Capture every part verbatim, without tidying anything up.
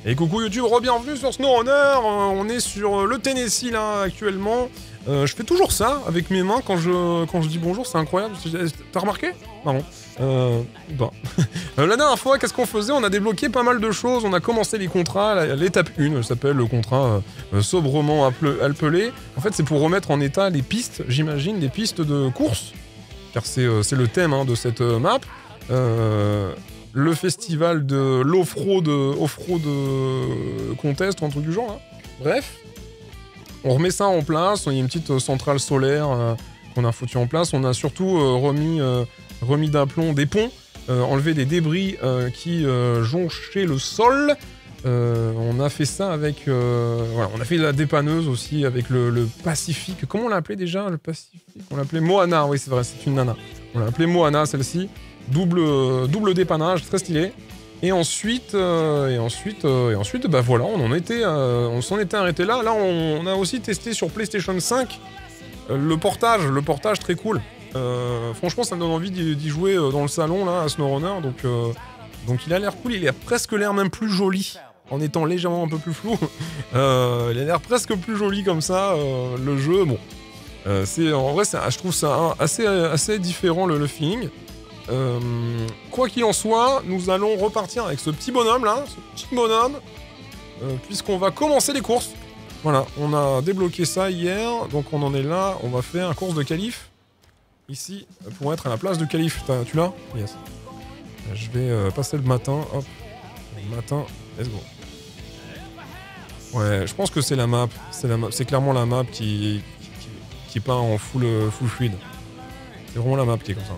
Et coucou YouTube, re-bienvenue sur SnowRunner, euh, on est sur le Tennessee là actuellement. Euh, je fais toujours ça avec mes mains quand je, quand je dis bonjour, c'est incroyable. T'as remarqué? Marrant. Euh, bah. La dernière fois, qu'est-ce qu'on faisait? On a débloqué pas mal de choses, on a commencé les contrats, l'étape un, ça s'appelle le contrat euh, sobrement appelé. En fait, c'est pour remettre en état les pistes, j'imagine, les pistes de course, car c'est euh, le thème hein, de cette euh, map. Euh, le festival de l'off-road off-road contest ou un truc du genre là. Bref, on remet ça en place, il y a une petite centrale solaire euh, qu'on a foutu en place, on a surtout euh, remis, euh, remis d'aplomb des ponts, euh, enlevé des débris euh, qui euh, jonchaient le sol. Euh, on a fait ça avec... Euh, voilà, on a fait la dépanneuse aussi avec le, le Pacifique. Comment on l'a appelé déjà, le Pacifique? On l'appelait Moana, oui c'est vrai, c'est une nana. On l'a appelé Moana celle-ci. Double, euh, double dépannage, très stylé. Et ensuite, euh, et ensuite, euh, et ensuite, bah voilà, on en était, euh, on s'en était arrêté là. Là, on, on a aussi testé sur PlayStation cinq euh, le portage, le portage très cool. Euh, franchement, ça me donne envie d'y jouer dans le salon là, à SnowRunner. Donc, euh, donc il a l'air cool. Il a presque l'air même plus joli, en étant légèrement un peu plus flou. euh, il a l'air presque plus joli comme ça. Euh, le jeu, bon, euh, c'est en vrai, je trouve ça assez, assez différent le, le feeling. Euh, quoi qu'il en soit, nous allons repartir avec ce petit bonhomme là, ce petit bonhomme, euh, puisqu'on va commencer les courses. Voilà, on a débloqué ça hier, donc on en est là, on va faire un course de qualif, ici, pour être à la place de qualif. Tu l'as? Yes. Je vais euh, passer le matin, hop, le matin, let's go. Ouais, je pense que c'est la map, c'est la c'est clairement la map qui, qui, qui part en full, full fluide. C'est vraiment la map qui est comme ça.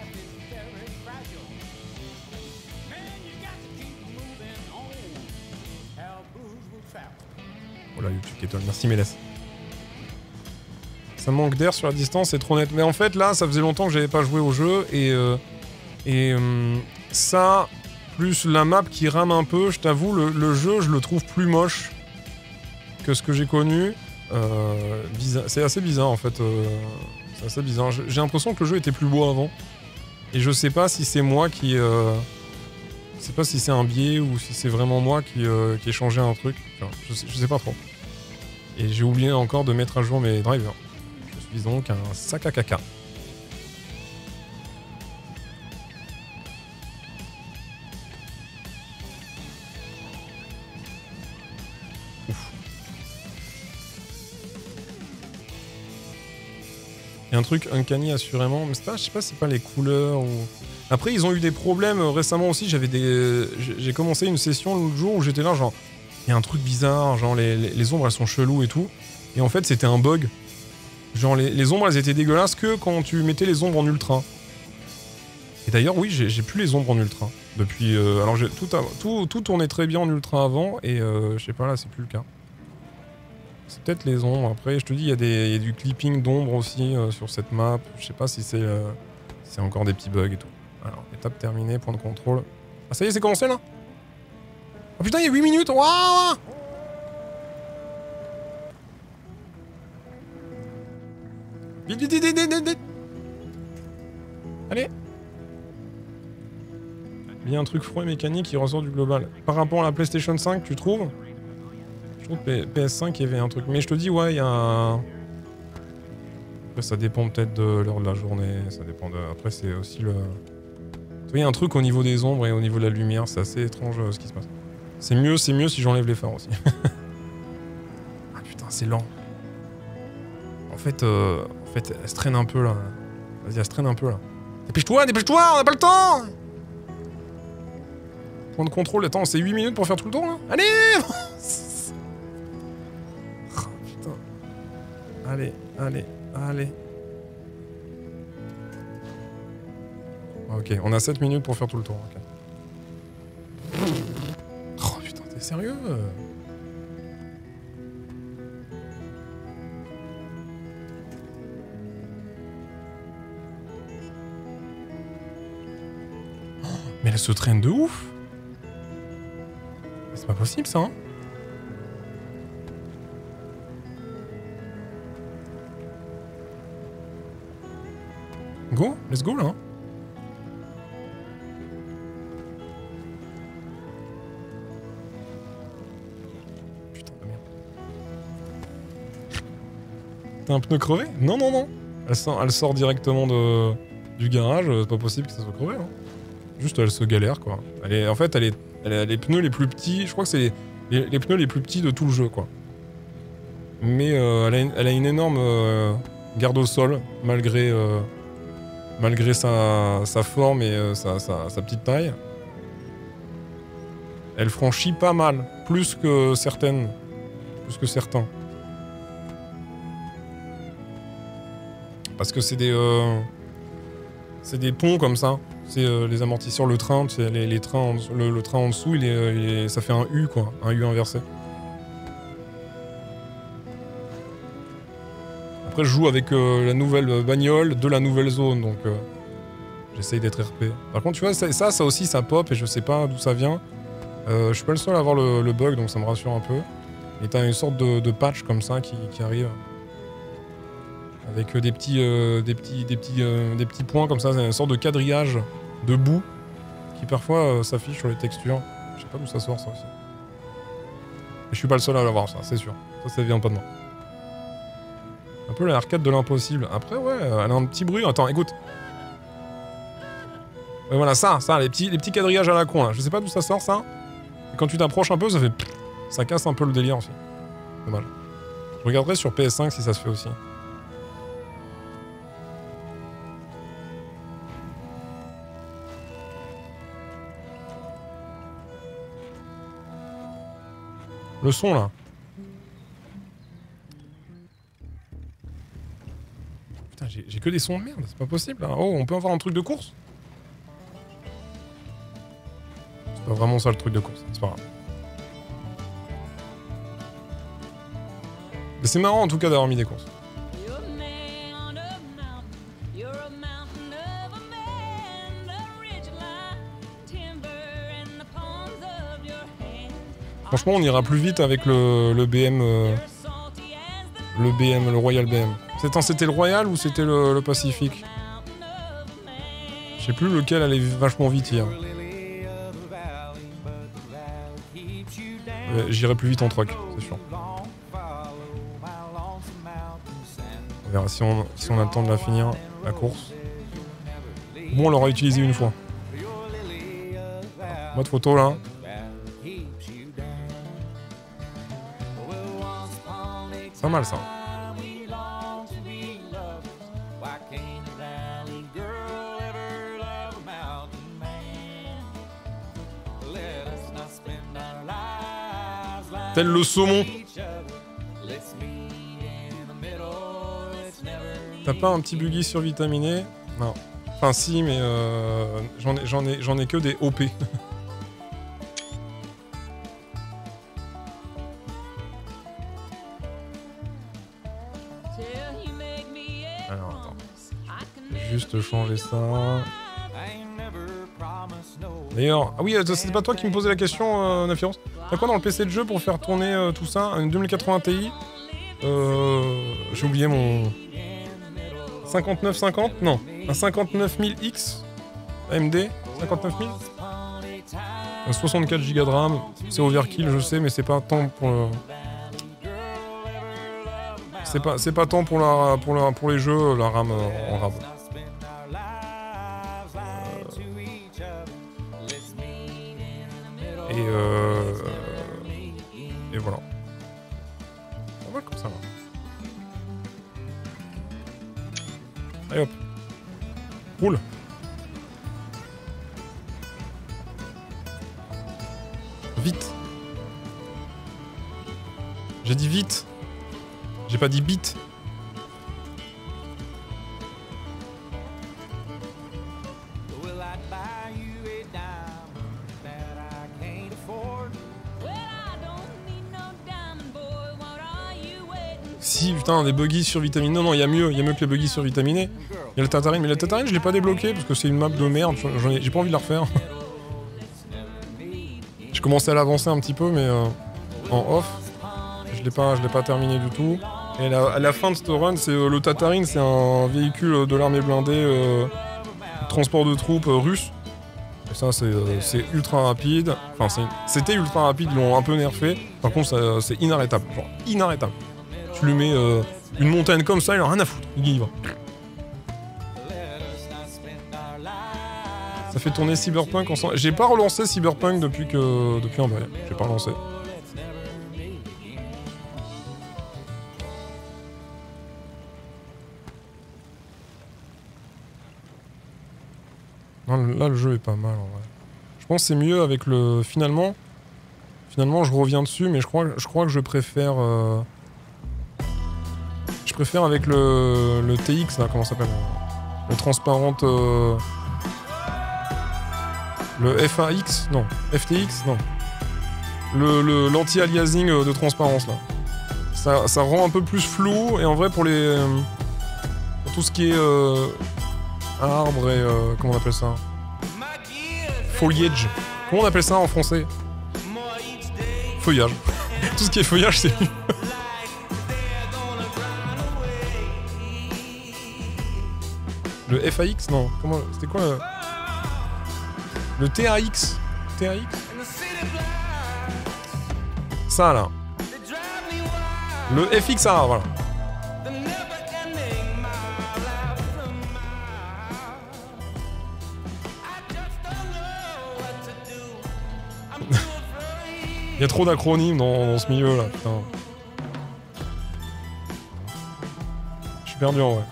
Voilà, YouTube qui étonne. Merci Mélès. Ça manque d'air sur la distance, c'est trop net. Mais en fait, là, ça faisait longtemps que j'avais pas joué au jeu. Et, euh, et euh, ça, plus la map qui rame un peu, je t'avoue, le, le jeu, je le trouve plus moche que ce que j'ai connu. Euh, c'est assez bizarre, en fait. Euh, c'est assez bizarre. J'ai l'impression que le jeu était plus beau avant. Et je sais pas si c'est moi qui... Euh, je sais pas si c'est un biais ou si c'est vraiment moi qui, euh, qui ai changé un truc. Enfin, je, sais, je sais pas trop. Et j'ai oublié encore de mettre à jour mes drivers. Je suis donc un sac à caca. Ouf. Il y a un truc uncanny assurément, mais c'est pas, je sais pas si c'est pas les couleurs ou... Après, ils ont eu des problèmes récemment aussi. J'avais des, j'ai commencé une session l'autre jour où j'étais là, genre, il y a un truc bizarre, genre les, les, les ombres elles sont cheloues et tout. Et en fait, c'était un bug. Genre les, les ombres elles étaient dégueulasses que quand tu mettais les ombres en ultra. Et d'ailleurs, oui, j'ai plus les ombres en ultra depuis. Euh, alors, j'ai tout, tout, tout tournait très bien en ultra avant et euh, je sais pas là, c'est plus le cas. C'est peut-être les ombres. Après, je te dis, il y, y a du clipping d'ombres aussi euh, sur cette map. Je sais pas si c'est euh, c'est encore des petits bugs et tout. Alors, étape terminée, point de contrôle. Ah, ça y est, c'est commencé là? Oh putain, il y a huit minutes! Waouh! Vite, vite, vite, vite, vite, vite! Allez! Il y a un truc froid et mécanique qui ressort du global. Par rapport à la PlayStation cinq, tu trouves? Je trouve que P S cinq, il y avait un truc. Mais je te dis, ouais, il y a un... Après, ça dépend peut-être de l'heure de la journée. Ça dépend de... Après, c'est aussi le... Il y a un truc au niveau des ombres et au niveau de la lumière, c'est assez étrange euh, ce qui se passe. C'est mieux, c'est mieux si j'enlève les phares aussi. Ah putain, c'est lent. En fait, euh, en fait, elle se traîne un peu là. Vas-y, elle se traîne un peu là. Dépêche-toi, dépêche-toi, on n'a pas le temps! Point de contrôle, attends, c'est huit minutes pour faire tout le tour là? Allez! Oh, putain. Allez, allez, allez. Ok, on a sept minutes pour faire tout le tour. Okay. Oh putain, t'es sérieux? Oh, mais elle se traîne de ouf! C'est pas possible ça, hein? Go, let's go là. Hein. T'as un pneu crevé? Non, non, non. Elle sort, elle sort directement de, du garage, c'est pas possible que ça soit crevé. Hein. Juste, elle se galère, quoi. Elle est, en fait, elle, est, elle a les pneus les plus petits, je crois que c'est les, les, les pneus les plus petits de tout le jeu, quoi. Mais euh, elle, a une, elle a une énorme euh, garde au sol, malgré, euh, malgré sa, sa forme et euh, sa, sa, sa petite taille. Elle franchit pas mal, plus que certaines, plus que certains. Parce que c'est des, euh, c'est des ponts comme ça. C'est euh, les amortisseurs, le train, les, les trains, en, le, le train en dessous, il est, il est, ça fait un U quoi, un U inversé. Après, je joue avec euh, la nouvelle bagnole de la nouvelle zone, donc euh, j'essaye d'être R P. Par contre, tu vois, ça, ça, ça aussi, ça pop et je sais pas d'où ça vient. Euh, je suis pas le seul à avoir le, le bug, donc ça me rassure un peu. Et t'as une sorte de, de patch comme ça qui, qui arrive. Avec des petits, euh, des petits, des petits, euh, des petits points comme ça, c'est une sorte de quadrillage de boue qui parfois euh, s'affiche sur les textures. Je sais pas d'où ça sort ça aussi. Et je suis pas le seul à l'avoir ça, c'est sûr. Ça, ça vient pas de moi. Un peu l'arcade de l'impossible. Après ouais, elle a un petit bruit. Attends, écoute. Ouais, voilà ça, ça, les petits, les petits quadrillages à la con là. Je sais pas d'où ça sort ça. Et quand tu t'approches un peu, ça fait, ça casse un peu le délire aussi. Dommage. Je regarderai sur P S cinq si ça se fait aussi. Le son là. Putain, j'ai que des sons de merde, c'est pas possible là. Oh, on peut avoir un truc de course? C'est pas vraiment ça le truc de course, c'est pas grave. Mais c'est marrant en tout cas d'avoir mis des courses. Franchement, on ira plus vite avec le, le B M, euh, le B M, le Royal B M. C'était le Royal ou c'était le, le Pacifique? Je sais plus lequel allait vachement vite hier. Euh, J'irai plus vite en truck, c'est sûr. On verra si on, si on a le temps de la finir, la course. Bon, on l'aura utilisé une fois. Mode photo là. Pas mal ça. Tel le saumon. T'as pas un petit buggy survitaminé? Non. Enfin si, mais euh, j'en ai, j'en ai, j'en ai que des O P. Alors attends. Je vais juste changer ça. D'ailleurs, ah oui, c'était pas toi qui me posais la question, euh, Nafiance. T'as quoi dans le P C de jeu pour faire tourner euh, tout ça? Une deux mille quatre-vingts Ti? Euh, J'ai oublié mon... cinquante-neuf cinquante? Non, un cinquante-neuf mille X A M D? cinquante-neuf mille? Un soixante-quatre giga de RAM. C'est overkill, je sais, mais c'est pas tant pour le... C'est pas, c'est pas tant pour, la, pour, la, pour les jeux, la RAM euh, en RAM. Et euh... Et voilà. On va comme ça, là. Allez hop. Roule. Vite. J'ai dit vite. J'ai pas dit bit. Si, putain, des buggies survitaminés. Non, non, il y a mieux, il y a mieux que les buggies survitaminés. Il y a le Tatarine, mais le Tatarine, je l'ai pas débloqué parce que c'est une map de merde. J'ai pas envie de la refaire. J'ai commencé à l'avancer un petit peu, mais euh, en off. Je l'ai pas, je l'ai pas terminé du tout. Et la, à la fin de ce run, c'est euh, le Tatarine, c'est un véhicule de l'armée blindée, euh, transport de troupes euh, russe. Et ça, c'est euh, ultra rapide. Enfin, c'était ultra rapide, ils l'ont un peu nerfé. Par contre, c'est inarrêtable. Genre, inarrêtable. Tu lui mets, euh, Une montagne comme ça, il a rien à foutre. Il y va. Ça fait tourner Cyberpunk en... J'ai pas relancé Cyberpunk depuis que... Depuis un bail. J'ai pas relancé. Non, là, le jeu est pas mal, en vrai. Je pense que c'est mieux avec le... Finalement... Finalement, je reviens dessus, mais je crois, je crois que je préfère... Euh... Je préfère avec le, le T X, là, comment ça s'appelle? Le transparent... Euh... Le F A X? Non. F T X? Non. Le l'anti-aliasing de transparence, là. Ça, ça rend un peu plus flou, et en vrai, pour les... Euh, pour tout ce qui est... Euh, arbre et... Euh, comment on appelle ça? Foliage. Comment on appelle ça en français? Feuillage. Tout ce qui est feuillage, c'est mieux. Le F A X? Non. Comment... C'était quoi le... Le T A X? T A X? Ça, là. Le F X A, voilà. Il y a trop d'acronymes dans, dans ce milieu, là, putain. Je suis perdu, en vrai.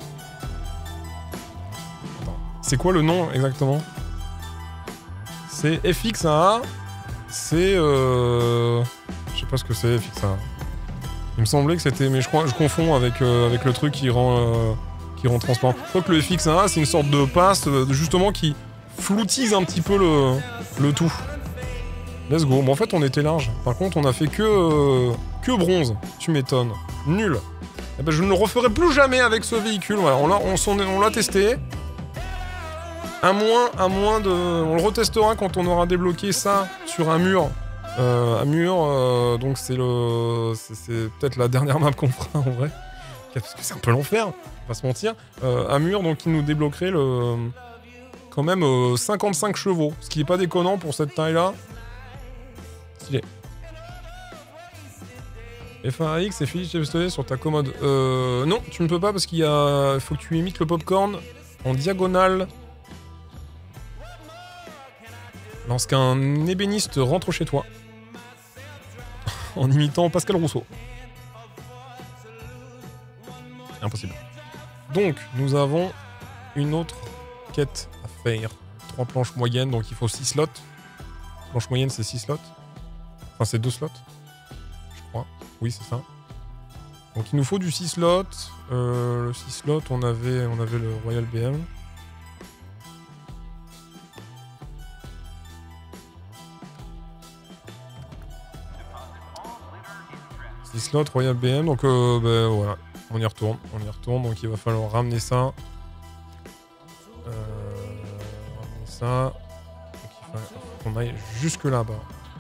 C'est quoi le nom, exactement? C'est F X A. C'est... Euh... Je sais pas ce que c'est, F X A. Il me semblait que c'était... Mais je crois je confonds avec, euh, avec le truc qui rend... Euh, qui rend transparent. Je crois que le F X A, c'est une sorte de passe, euh, justement, qui floutise un petit peu le, le tout. Let's go. Bon, en fait, on était large. Par contre, on a fait que... Euh, que bronze. Tu m'étonnes. Nul. Eh ben, je ne le referai plus jamais avec ce véhicule. Voilà, on l'a on, on l'a testé. À moins, à moins de... On le retestera quand on aura débloqué ça sur un mur. Euh, un mur, euh, donc c'est le... C'est peut-être la dernière map qu'on fera, en vrai. Parce que c'est un peu l'enfer, on va pas se mentir. Euh, un mur, donc, qui nous débloquerait le... Quand même euh, cinquante-cinq chevaux. Ce qui est pas déconnant pour cette taille-là. Stylé. F un X et Philippe pistolet sur ta commode. Euh... Non, tu ne peux pas parce qu'il y a... Faut que tu imites le popcorn en diagonale. Lorsqu'un ébéniste rentre chez toi. En imitant Pascal Rousseau. Impossible. Donc, nous avons une autre quête à faire. Trois planches moyennes, donc il faut six slots. Planche moyenne, c'est six slots. Enfin, c'est deux slots. Je crois. Oui, c'est ça. Donc, il nous faut du six slots. Euh, le six slots, on avait, on avait le Royal B M. six slots, Royal B M, donc euh, ben voilà, on y retourne, on y retourne, donc il va falloir ramener ça. Euh, ramener ça. Donc il faut qu'on aille jusque là-bas.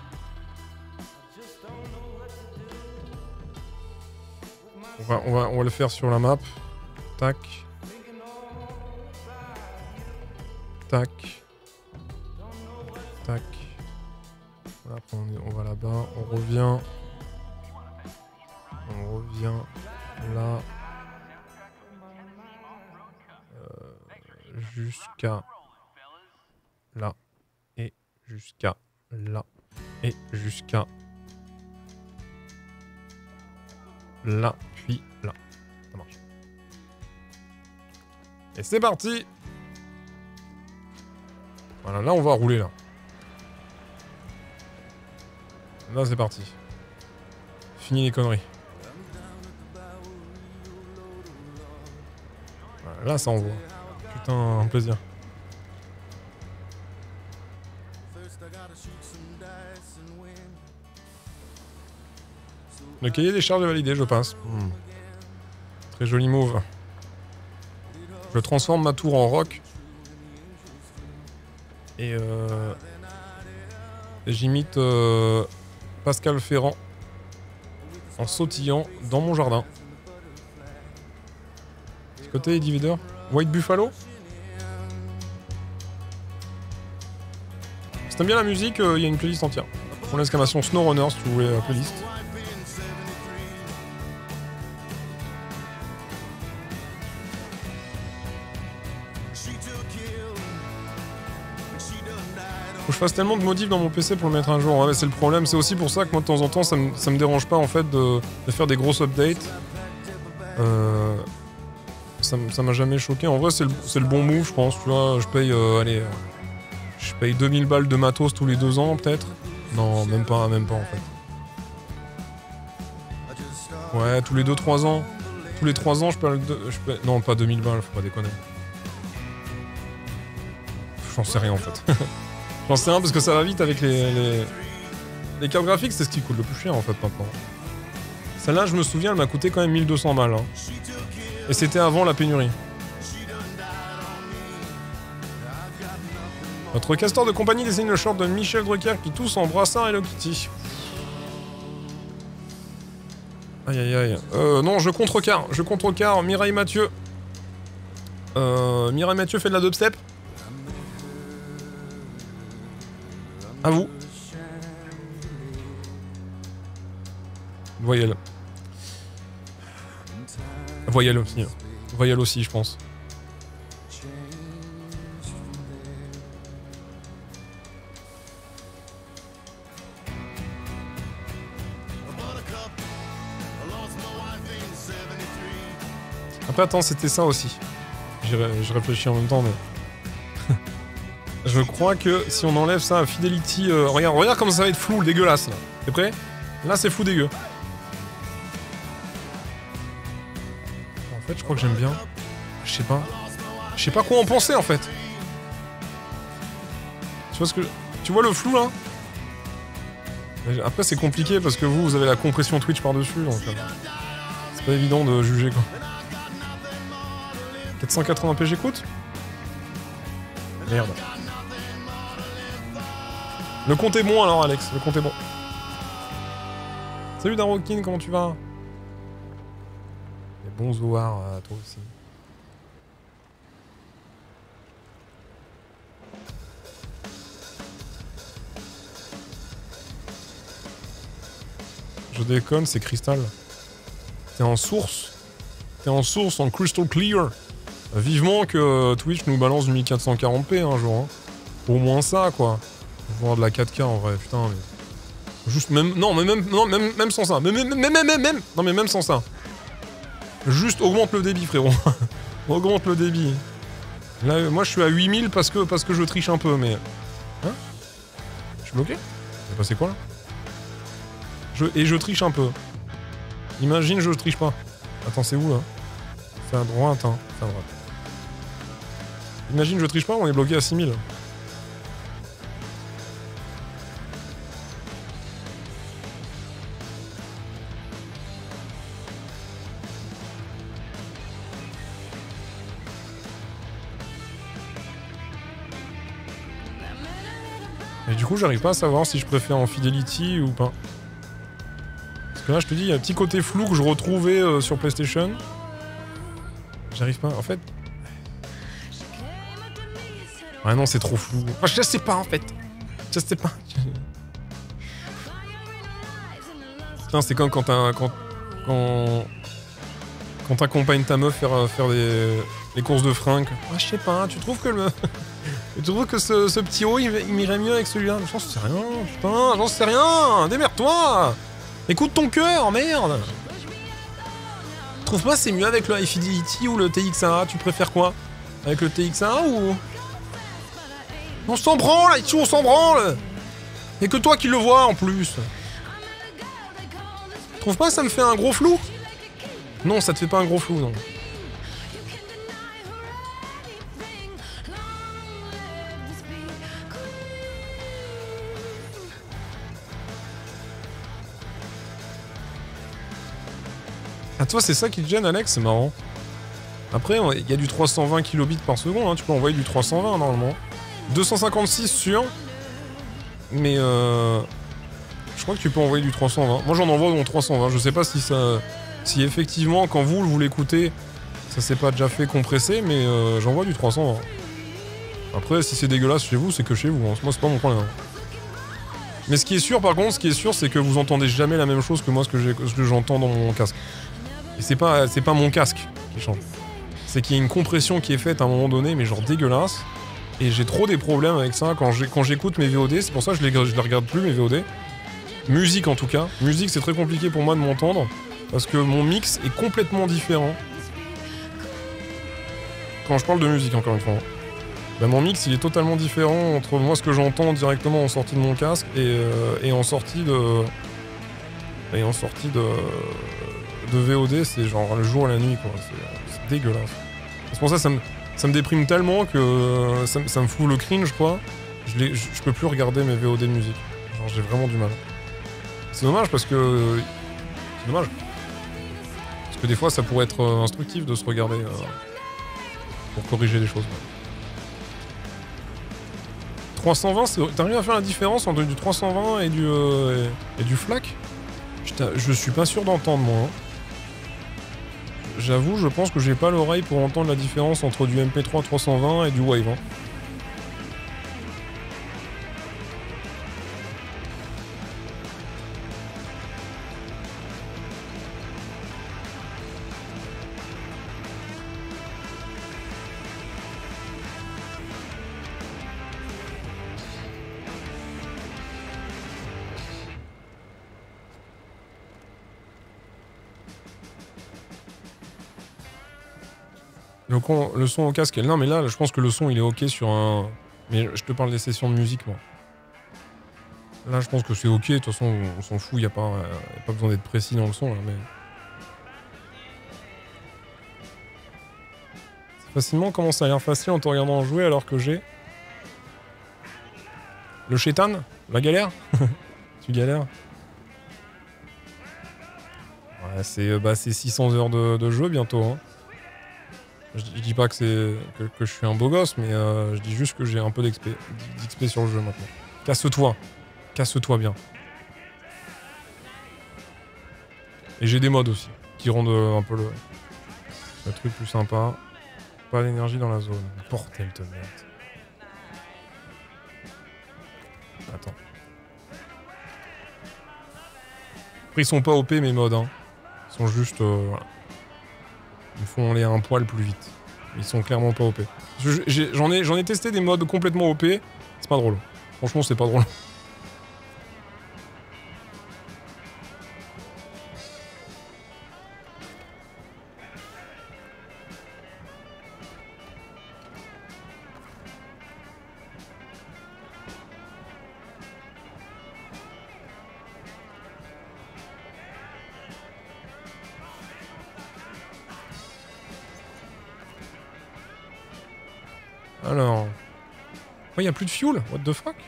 On va, on, va, on va le faire sur la map. Tac. Tac. Tac. Voilà, après on, est, on va là-bas, on revient. On revient là euh, jusqu'à là et jusqu'à là et jusqu'à là puis là. Ça marche. Et c'est parti. Voilà, là on va rouler là. Là c'est parti. Fini les conneries. Là, ça envoie. Putain, un plaisir. Le cahier des charges est validé, je passe. Mmh. Très joli move. Je transforme ma tour en roc. Et, euh... et j'imite euh... Pascal Ferrand en sautillant dans mon jardin. Côté Divider, White Buffalo. Si t'aimes bien la musique, il euh, y a une playlist entière. Pour l'exclamation SnowRunner si tu voulais la playlist. que je fasse tellement de modifs dans mon P C pour le mettre à jour. Ouais, mais c'est le problème. C'est aussi pour ça que moi, de temps en temps, ça me, ça me dérange pas, en fait, de, de faire des grosses updates. Euh... Ça m'a jamais choqué. En vrai, c'est le, le bon move, je pense. Tu vois, je paye, euh, allez, euh, je paye deux mille balles de matos tous les deux ans, peut-être. Non, même pas, même pas, en fait. Ouais, tous les deux trois ans. Tous les trois ans, je paye... Je paye non, pas deux mille balles, faut pas déconner. J'en sais rien, en fait. J'en sais rien, parce que ça va vite avec les... Les, les cartes graphiques, c'est ce qui coûte le plus cher, en fait, maintenant. Celle-là, je me souviens, elle m'a coûté quand même mille deux cents balles. Hein. Et c'était avant la pénurie. Notre castor de compagnie dessine le short de Michel Drucker qui tousse en brassard Hello Kitty. Aïe aïe aïe. Euh, non, je contrecarre. Je contrecarre. Mireille Mathieu. Euh, Mireille Mathieu fait de la dubstep. À vous. Voyelle. Voyelle aussi. Voyelle aussi, je pense. Après, attends, c'était ça aussi. Je réfléchis en même temps, mais... Je crois que si on enlève ça à Fidelity... Euh, regarde, regarde comment ça va être flou, dégueulasse, là. T'es prêt? Là, c'est flou dégueu. En fait, je crois que j'aime bien. Je sais pas. Je sais pas quoi en penser, en fait. Tu vois ce que... Tu vois le flou, là? Après, c'est compliqué, parce que vous, vous avez la compression Twitch par-dessus, donc... Euh, c'est pas évident de juger, quoi. quatre cent quatre-vingts p j'écoute? Merde. Le compte est bon, alors, Alex. Le compte est bon. Salut, Darokin, comment tu vas? Et bon Zohar à toi aussi. Je déconne, c'est Crystal. T'es en source. T'es en source, en crystal clear. Vivement que Twitch nous balance du mille quatre cent quarante p un jour. Hein. Au moins ça, quoi. Voir de la quatre K en vrai, putain, mais... Juste même... Non, mais même, non, même, même sans ça. Même, même, même, même, même... Non, mais même sans ça. Juste augmente le débit, frérot. Augmente le débit. Là, moi, je suis à huit mille parce que, parce que je triche un peu, mais... Hein? Je suis bloqué? C'est passé quoi, là? je... Et je triche un peu. Imagine, je triche pas. Attends, c'est où, là? C'est à droite, hein. C'est à droite. Imagine, je triche pas, on est bloqué à six mille. Et du coup, j'arrive pas à savoir si je préfère en Fidelity ou pas. Parce que là, je te dis, il y a un petit côté flou que je retrouvais euh, sur PlayStation. J'arrive pas, en fait... Ouais, non, c'est trop flou. Moi, je sais pas, en fait. Je sais pas. Putain, c'est comme quand t'as... Quand... Quand... Quand t'accompagnes ta meuf faire, faire des... les courses de fringues. Ah, je sais pas, tu trouves que le... tu trouves que ce, ce petit haut, il, il m'irait mieux avec celui-là? J'en sais rien, putain, j'en sais rien. Démerde-toi. Écoute ton cœur, merde. Tu trouves pas c'est mieux avec le High Fidelity ou le T X A? Tu préfères quoi? Avec le T X A ou... On s'en branle, ici on s'en branle. Et que toi qui le vois en plus. Tu trouves pas ça me fait un gros flou? Non, ça te fait pas un gros flou, non. Ah, toi, c'est ça qui te gêne, Alex? C'est marrant. Après, il y a du trois cent vingt kilobits par seconde, hein. Tu peux envoyer du trois cent vingt, normalement. deux cent cinquante-six sur... Mais, euh... je crois que tu peux envoyer du trois cent vingt. Moi, j'en envoie mon trois cent vingt. Je sais pas si ça... Si effectivement, quand vous, vous l'écoutez, ça s'est pas déjà fait compresser, mais euh, j'envoie du trois cent vingt. Après, si c'est dégueulasse chez vous, c'est que chez vous. Hein. Moi, c'est pas mon problème. Mais ce qui est sûr, par contre, ce qui est sûr, c'est que vous entendez jamais la même chose que moi, ce que j'entends dans mon casque. Et c'est pas, c'est pas mon casque qui change. C'est qu'il y a une compression qui est faite à un moment donné, mais genre dégueulasse. Et j'ai trop des problèmes avec ça quand j'écoute mes V O D, c'est pour ça que je les, je les regarde plus mes V O D. Musique en tout cas. Musique c'est très compliqué pour moi de m'entendre, parce que mon mix est complètement différent. Quand je parle de musique encore une fois. Ben, mon mix il est totalement différent entre moi ce que j'entends directement en sortie de mon casque et, euh, et en sortie de... Et en sortie de... de V O D, c'est genre le jour et la nuit quoi. C'est dégueulasse. C'est pour ça que ça me... Ça me déprime tellement que euh, ça, ça me fout le cringe, quoi. Je, je, je peux plus regarder mes V O D de musique. Genre, j'ai vraiment du mal. C'est dommage parce que... C'est dommage. Parce que des fois, ça pourrait être euh, instructif de se regarder euh, pour corriger les choses. trois cent vingt, t'arrives à faire la différence entre du trois cent vingt et du, euh, et, et du FLAC? Je suis pas sûr d'entendre, moi. Hein. J'avoue, je pense que j'ai pas l'oreille pour entendre la différence entre du M P trois trois cent vingt et du Wave. Hein. Le, con, le son au casque, non mais là je pense que le son il est ok sur un... Mais je te parle des sessions de musique moi. Là je pense que c'est ok, de toute façon on s'en fout, il n'y a, pas, euh, y a pas besoin d'être précis dans le son là mais... C'est facilement comment ça a l'air facile en te regardant jouer alors que j'ai... Le chétan? La galère? Tu galères? Ouais c'est bah, six cents heures de, de jeu bientôt hein. Je, je dis pas que c'est que, que je suis un beau gosse, mais euh, je dis juste que j'ai un peu d'X P sur le jeu maintenant. Casse-toi. Casse-toi bien. Et j'ai des mods aussi, qui rendent euh, un peu le, le truc plus sympa. Pas d'énergie dans la zone. Portel de merde. Attends. Après, ils sont pas O P mes mods, hein. Ils sont juste... Euh, voilà. Ils font aller un poil plus vite. Ils sont clairement pas O P. J'en ai, j'en ai testé des modes complètement O P. C'est pas drôle. Franchement, c'est pas drôle. Alors... Oh, y a plus de fuel? What the fuck?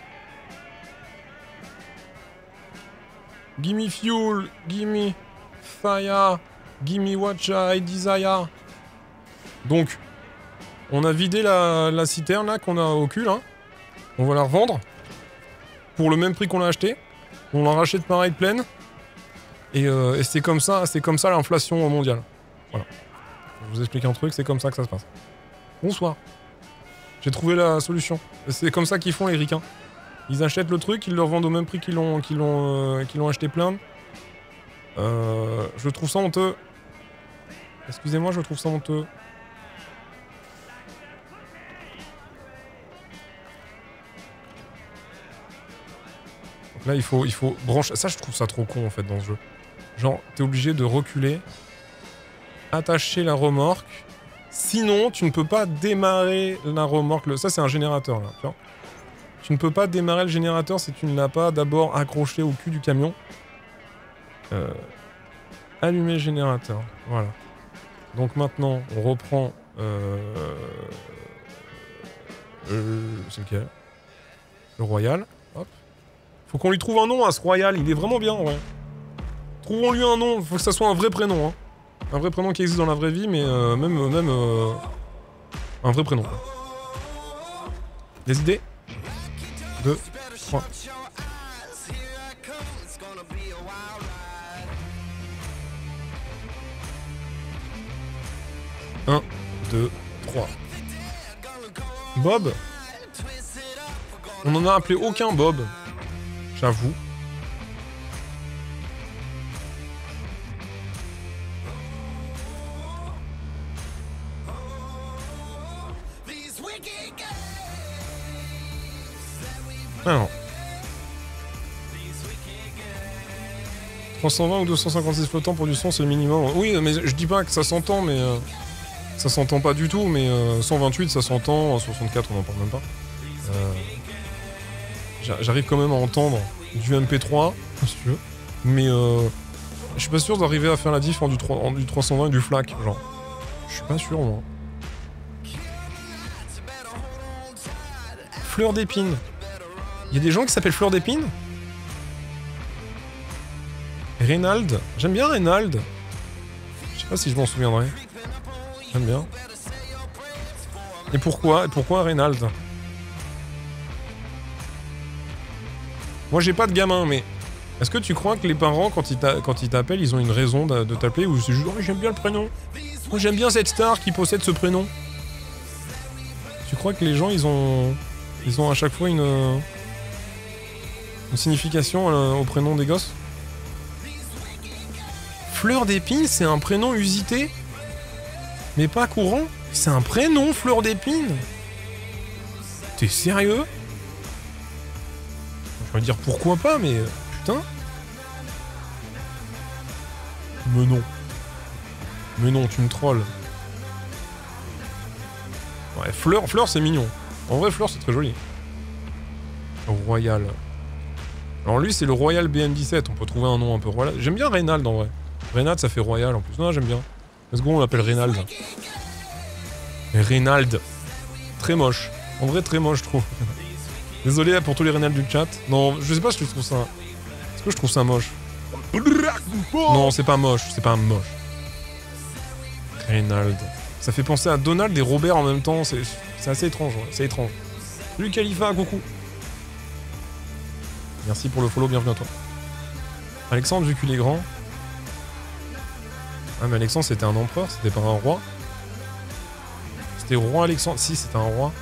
Gimme fuel, gimme fire, gimme what I desire. Donc, on a vidé la, la citerne là qu'on a au cul là. On va la revendre pour le même prix qu'on l'a acheté. On la rachète pareil pleine. Et, euh, et c'est comme ça, c'est comme ça l'inflation mondiale. Voilà. Je vais vous expliquer un truc, c'est comme ça que ça se passe. Bonsoir. J'ai trouvé la solution. C'est comme ça qu'ils font les ricains. Ils achètent le truc, ils le revendent au même prix qu'ils l'ont qu'ils l'ont euh, qu'ils l'ont acheté plein. Euh, je trouve ça honteux. Excusez-moi, je trouve ça honteux. Donc là, il faut, il faut brancher... Ça, je trouve ça trop con, en fait, dans ce jeu. Genre, t'es obligé de reculer, attacher la remorque... Sinon, tu ne peux pas démarrer la remorque. Le... Ça, c'est un générateur, là. Tu vois, tu ne peux pas démarrer le générateur si tu ne l'as pas d'abord accroché au cul du camion. Euh... Allumer le générateur. Voilà. Donc maintenant, on reprend... Euh... Euh... C'est lequel? Le Royal. Hop. Faut qu'on lui trouve un nom à ce Royal. Il est vraiment bien, ouais. Trouvons-lui un nom. Faut que ça soit un vrai prénom, hein. Un vrai prénom qui existe dans la vraie vie, mais euh, même... même euh, un vrai prénom. Des idées? Deux, trois. Un, deux, trois. Bob? On n'en a appelé aucun Bob. J'avoue. Alors. trois cent vingt ou deux cent cinquante-six flottants pour du son, c'est le minimum. Oui, mais je dis pas que ça s'entend, mais... Euh, ça s'entend pas du tout, mais euh, cent vingt-huit, ça s'entend. soixante-quatre, on n'en parle même pas. Euh, J'arrive quand même à entendre du M P trois, si tu veux. Mais euh, je suis pas sûr d'arriver à faire la diff en du, trois, en du trois cent vingt et du FLAC, genre. Je suis pas sûr, moi. Fleur d'épine. Il y a des gens qui s'appellent Fleur d'épine? Reynald. J'aime bien Reynald. Je sais pas si je m'en souviendrai. J'aime bien. Et pourquoi? Et pourquoi Reynald? Moi j'ai pas de gamin, mais est-ce que tu crois que les parents, quand ils t'appellent, ils ont une raison de, de t'appeler, ou c'est juste oh, j'aime bien le prénom. Moi j'aime bien cette star qui possède ce prénom. Tu crois que les gens ils ont ils ont à chaque fois une une signification euh, au prénom des gosses? Fleur d'épine, c'est un prénom usité, mais pas courant. C'est un prénom, Fleur d'épine. T'es sérieux? Je vais dire pourquoi pas, mais putain. Mais non. Mais non, tu me trolles. Ouais, Fleur, Fleur c'est mignon. En vrai, Fleur c'est très joli. Royal. Alors lui c'est le Royal B M dix-sept, on peut trouver un nom un peu royal. J'aime bien Reynald en vrai. Reynald ça fait Royal en plus. Non, j'aime bien. Let's go, on l'appelle Reynald. Reynald. Très moche. En vrai très moche je trouve. Désolé pour tous les Reynald du chat. Non, je sais pas si je trouve ça... Est-ce que je trouve ça moche? Non, c'est pas moche, c'est pas moche. Reynald. Ça fait penser à Donald et Robert en même temps, c'est assez étrange, ouais. C'est étrange. Salut Khalifa, coucou. Merci pour le follow, bienvenue à toi. Alexandre, vu qu'il est grand. Ah mais Alexandre c'était un empereur, c'était pas un roi. C'était roi Alexandre, si c'était un roi.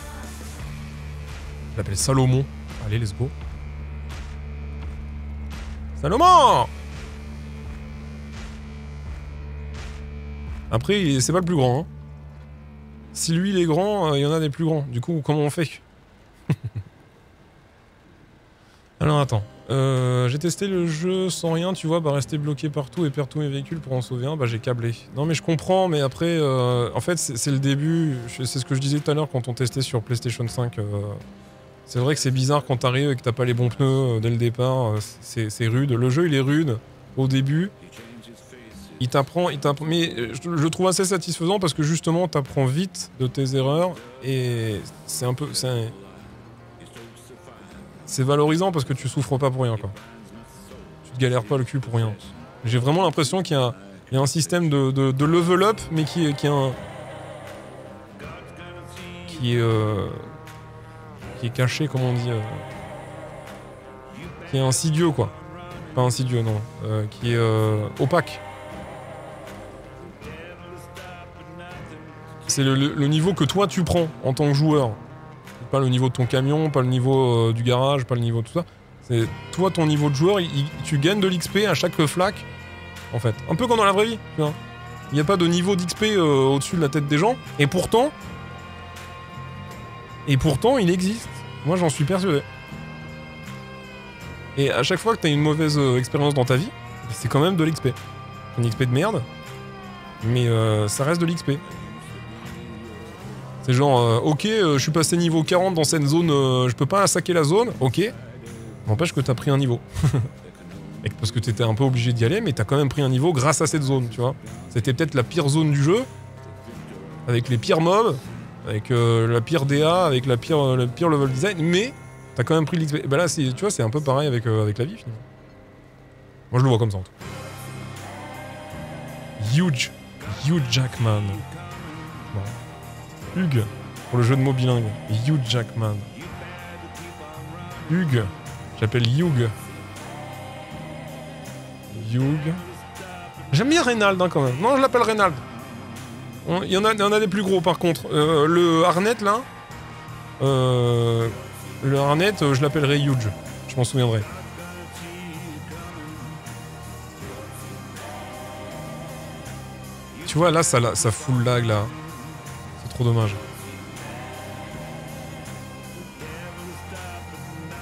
Je l'appelle Salomon. Allez, let's go. Salomon! Après, c'est pas le plus grand. Hein. Si lui, il est grand, il euh, y en a des plus grands. Du coup, comment on fait? Alors, attends. Euh, j'ai testé le jeu sans rien, tu vois, bah rester bloqué partout et perdre tous mes véhicules pour en sauver un, bah j'ai câblé. Non mais je comprends, mais après, euh, en fait, c'est le début. C'est ce que je disais tout à l'heure quand on testait sur PlayStation cinq. Euh, C'est vrai que c'est bizarre quand t'arrives et que t'as pas les bons pneus euh, dès le départ, euh, c'est rude. Le jeu il est rude au début. Il t'apprend, il t'apprend, mais je, je trouve assez satisfaisant parce que justement t'apprends vite de tes erreurs et c'est un peu, c'est, c'est valorisant parce que tu souffres pas pour rien quoi. Tu te galères pas le cul pour rien. J'ai vraiment l'impression qu'il y a, il y a un système de, de, de level up mais qui, qui est un, qui est euh, qui est caché, comme on dit, euh, qui est insidieux quoi. Pas insidieux non, euh, qui est euh, opaque. C'est le, le, le niveau que toi tu prends en tant que joueur. Pas le niveau de ton camion, pas le niveau euh, du garage, pas le niveau de tout ça. C'est toi ton niveau de joueur, il, il, tu gagnes de l'X P à chaque flac, en fait. Un peu comme dans la vraie vie, tu vois. Il n'y a pas de niveau d'X P euh, au-dessus de la tête des gens, et pourtant... Et pourtant, il existe. Moi, j'en suis persuadé. Et à chaque fois que t'as une mauvaise euh, expérience dans ta vie, c'est quand même de l'X P. Une X P de merde, mais euh, ça reste de l'X P. C'est genre, euh, ok, euh, je suis passé niveau quarante dans cette zone, euh, je peux pas saquer la zone, ok. N'empêche que t'as pris un niveau. Et parce que t'étais un peu obligé d'y aller, mais t'as quand même pris un niveau grâce à cette zone, tu vois. C'était peut-être la pire zone du jeu, avec les pires mobs, avec euh, la pire D A, avec la pire, euh, le pire level design, mais t'as quand même pris l'X P. Bah là, tu vois, c'est un peu pareil avec, euh, avec la vie, finalement. Moi, je le vois comme ça, en tout cas. Huge. Hugh Jackman. Bon. Hugh, pour le jeu de mots bilingue. Hugh Jackman. Hugh. J'appelle Hugh. Hugh. J'aime bien Reynald, hein, quand même. Non, je l'appelle Reynald. Il y, en a, y en a des plus gros, par contre. Euh, le Harnett, là. Euh, le Harnett, euh, je l'appellerai Huge. Je m'en souviendrai. Tu vois, là, ça, ça fout le lag, là. C'est trop dommage.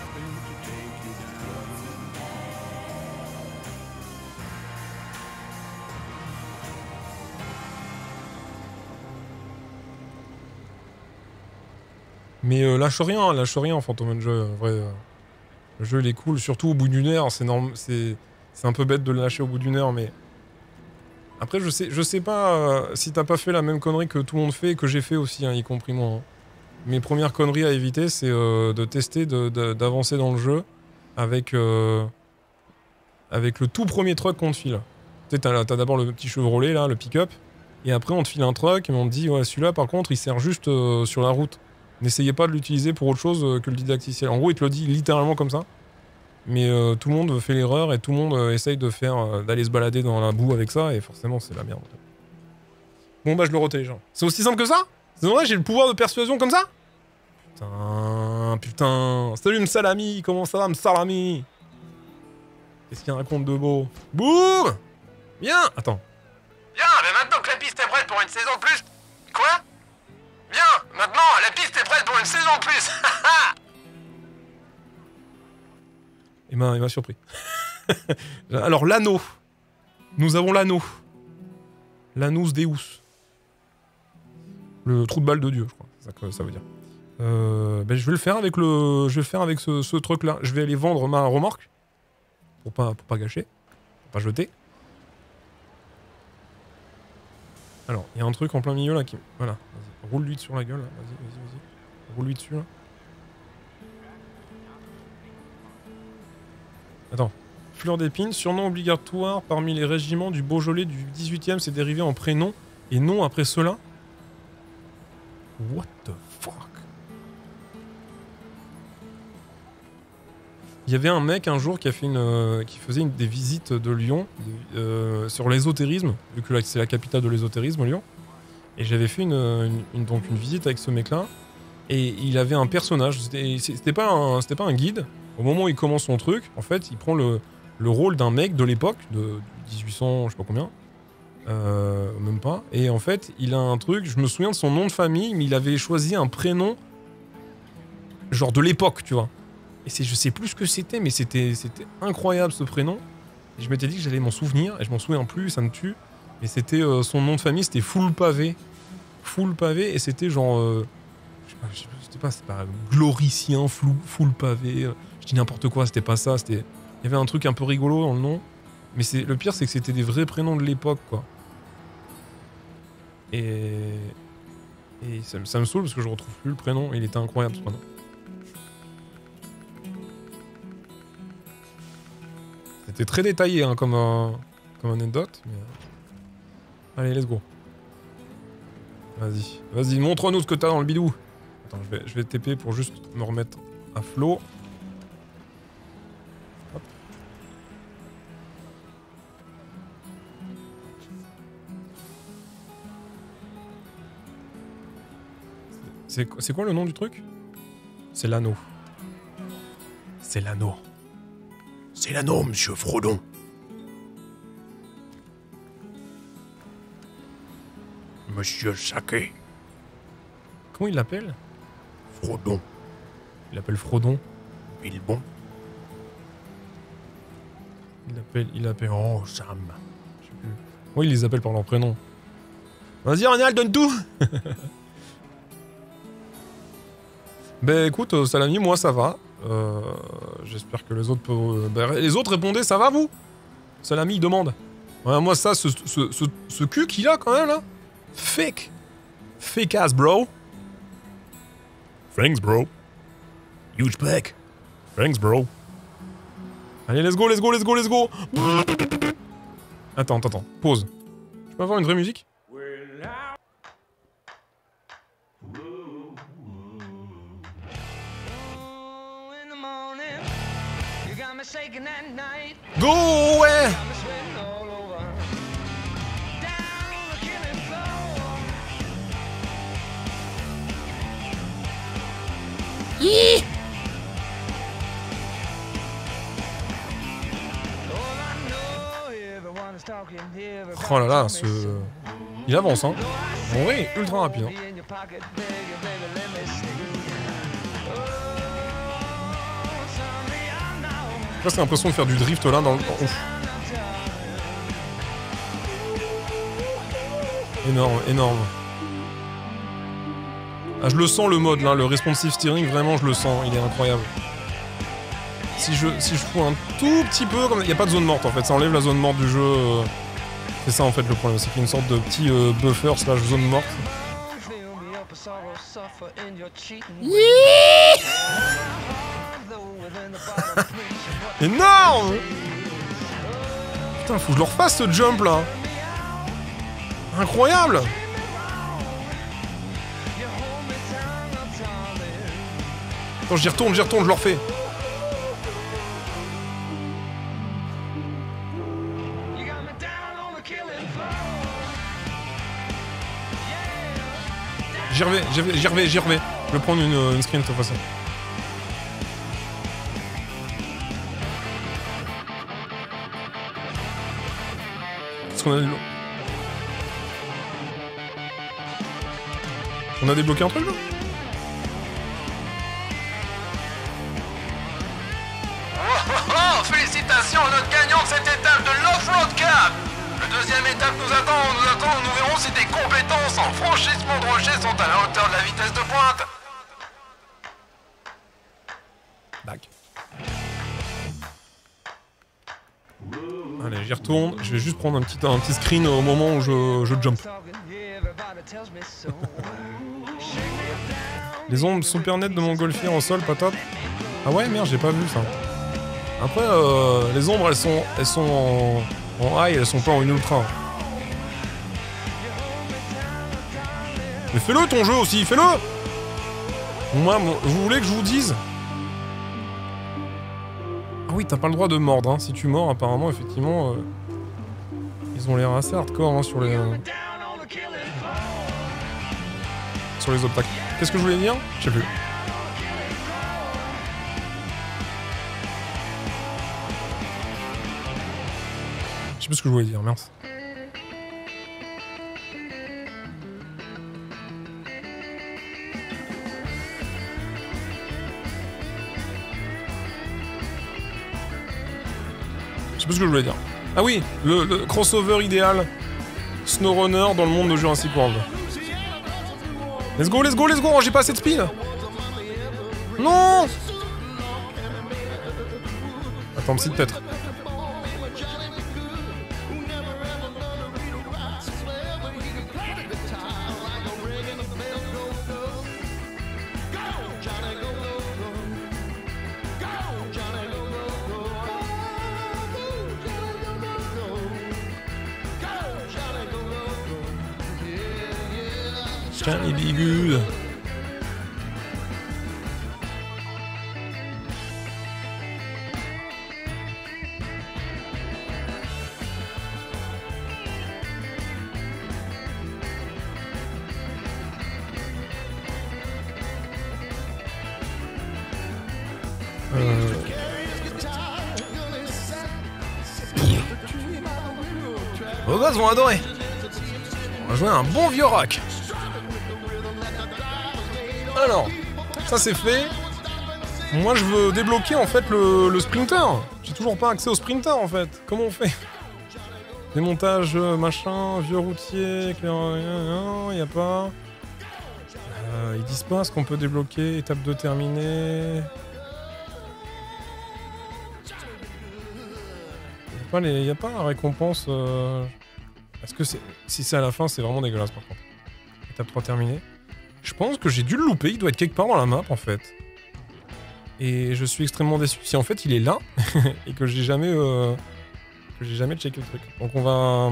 Mais euh, lâche rien, lâche rien, Phantom and Joy. En vrai, euh, le jeu, il est cool. Surtout au bout d'une heure, c'est norm... c'est un peu bête de le lâcher au bout d'une heure, mais... Après, je sais, je sais pas euh, si t'as pas fait la même connerie que tout le monde fait et que j'ai fait aussi, hein, y compris moi. Hein. Mes premières conneries à éviter, c'est euh, de tester d'avancer de, de, dans le jeu avec, euh, avec le tout premier truck qu'on te file. Tu sais, t'as d'abord le petit Chevrolet, là, le pick-up, et après on te file un truck et on te dit, ouais, celui-là, par contre, il sert juste euh, sur la route. N'essayez pas de l'utiliser pour autre chose euh, que le didacticiel. En gros, il te le dit littéralement comme ça. Mais euh, tout le monde fait l'erreur et tout le monde euh, essaye de faire euh, d'aller se balader dans la boue avec ça et forcément c'est la merde. Bon bah je le retélécharge. C'est aussi simple que ça? C'est vrai, j'ai le pouvoir de persuasion comme ça? Putain, putain. Salut Msalami, comment ça va Msalami? Qu'est-ce qu'il raconte de beau? Boum! Viens! Attends. Bien, mais maintenant que la piste est prête pour une saison de plus... Quoi? Bien, maintenant la piste est prête pour une saison de plus. Il m'a surpris. Alors, l'anneau. Nous avons l'anneau. L'anus Deus. Le trou de balle de Dieu, je crois. C'est ça que ça veut dire. Euh, ben, je vais le faire avec le, je vais le faire avec ce, ce truc-là. Je vais aller vendre ma remorque. Pour pas, pour pas gâcher. Pour pas jeter. Alors, il y a un truc en plein milieu là qui... Voilà. Roule-lui sur la gueule. Vas-y, vas-y, vas-y. Roule-lui dessus là. Attends. Fleur d'épine, surnom obligatoire parmi les régiments du Beaujolais du dix-huitième, c'est dérivé en prénom et nom après cela. What the fuck? Il y avait un mec un jour qui a fait une, euh, qui faisait une, des visites de Lyon euh, sur l'ésotérisme, vu que c'est la capitale de l'ésotérisme, Lyon. Et j'avais fait une, une, une, donc une visite avec ce mec-là. Et il avait un personnage, c'était pas, un, pas un guide. Au moment où il commence son truc, en fait, il prend le, le rôle d'un mec de l'époque, de dix-huit cents, je sais pas combien. Euh, même pas. Et en fait, il a un truc, je me souviens de son nom de famille, mais il avait choisi un prénom, genre de l'époque, tu vois. Et je sais plus ce que c'était, mais c'était incroyable ce prénom. Et je m'étais dit que j'allais m'en souvenir, et je m'en souviens plus, ça me tue. Mais c'était euh, son nom de famille, c'était Full Pavé. Full Pavé, et c'était genre... Euh, je sais pas, c'était pas Gloricien, Full, full Pavé. Euh, je dis n'importe quoi, c'était pas ça, c'était... Il y avait un truc un peu rigolo dans le nom. Mais le pire, c'est que c'était des vrais prénoms de l'époque, quoi. Et... Et ça, ça me saoule parce que je retrouve plus le prénom, et il était incroyable ce prénom. C'était très détaillé hein, comme, euh, comme anecdote. Mais... Allez, let's go. Vas-y, vas-y, montre-nous ce que t'as dans le bidou. Attends, je vais, je vais T P pour juste me remettre à flot. Hop. C'est quoi le nom du truc? C'est l'anneau. C'est l'anneau. C'est l'anneau, monsieur Frodon. Monsieur Saké. Comment il l'appelle? Frodon. Il l'appelle Frodon. Bilbon. Il l'appelle... Il l'appelle... Oh, Sam. Je sais plus. Oui, il les appelle par leur prénom. Vas-y, Ronald, donne tout. Ben écoute, euh, Salami, moi ça va. Euh, J'espère que les autres peuvent... Euh, ben, les autres répondaient, ça va vous? Salami, il demande. Ouais, moi ça, ce, ce, ce, ce cul qu'il a quand même là. Fake. Fake ass, bro. Thanks, bro. Huge pack. Thanks, bro. Allez, let's go, let's go, let's go, let's go. Attends, attends, attends. Pause. Je peux avoir une vraie musique? Go ouais. Hi. Oh là là, ce... il avance hein. Bon oui, ultra rapide hein. Là c'est l'impression de faire du drift là dans le... Ouf. Énorme, énorme. Ah, je le sens le mode là, le responsive steering, vraiment je le sens, il est incroyable. Si je, si je fous un tout petit peu, comme il n'y a pas de zone morte en fait, ça enlève la zone morte du jeu. Euh... C'est ça en fait le problème, c'est qu'il y a une sorte de petit euh, buffer slash zone morte. Yeah énorme. Putain, faut que je le refasse ce jump là. Incroyable. Attends, j'y retourne, j'y retourne, je le refais. J'y reviens, j'y reviens, j'y reviens, j'y reviens. Je vais prendre une, une screen cette fois-ci. Qu'est-ce qu'on a débloqué? On a débloqué un truc là? Félicitations à notre gagnant de cette étape de l'Off-Road Cup. Le deuxième étape nous attend, nous attend, nous verrons si tes compétences en franchissement de rocher sont à la hauteur de la vitesse de pointe. Dac. Allez, j'y retourne. Je vais juste prendre un petit, un petit screen au moment où je, je jump. Les ombres super nettes de montgolfière en sol, pas top. Ah ouais, merde, j'ai pas vu ça. Après, euh, les ombres, elles sont, elles sont en, en high, elles sont pas en une ultra. Mais fais-le ton jeu aussi, fais-le. Moi, vous voulez que je vous dise? Ah oui, t'as pas le droit de mordre, hein. Si tu mords, apparemment, effectivement, euh, ils ont l'air assez hardcore hein, sur les euh, sur les obstacles. Qu'est-ce que je voulais dire? Je sais plus. Je sais plus ce que je voulais dire, merci. Je sais plus ce que je voulais dire. Ah oui, le, le crossover idéal SnowRunner dans le monde de Jurassic World. Let's go, let's go, let's go, oh, j'ai pas assez de speed. Non. Attends, psy peut-être. Johnny be good. Euh... Vos gosses vont adorer. On va jouer un bon vieux rock. Alors, ça c'est fait. Moi je veux débloquer en fait le, le sprinter. J'ai toujours pas accès au sprinter en fait. Comment on fait? Démontage, machin, vieux routier, clair... Non, y a pas. Euh, ils disent pas ce qu'on peut débloquer. Étape deux terminée. Y a pas, les... y a pas la récompense. Euh... Est-ce que c'est. Si c'est à la fin, c'est vraiment dégueulasse par contre. Étape trois terminée. Je pense que j'ai dû le louper, il doit être quelque part dans la map en fait. Et je suis extrêmement déçu si en fait il est là et que j'ai jamais euh, que j'ai jamais checké le truc. Donc on va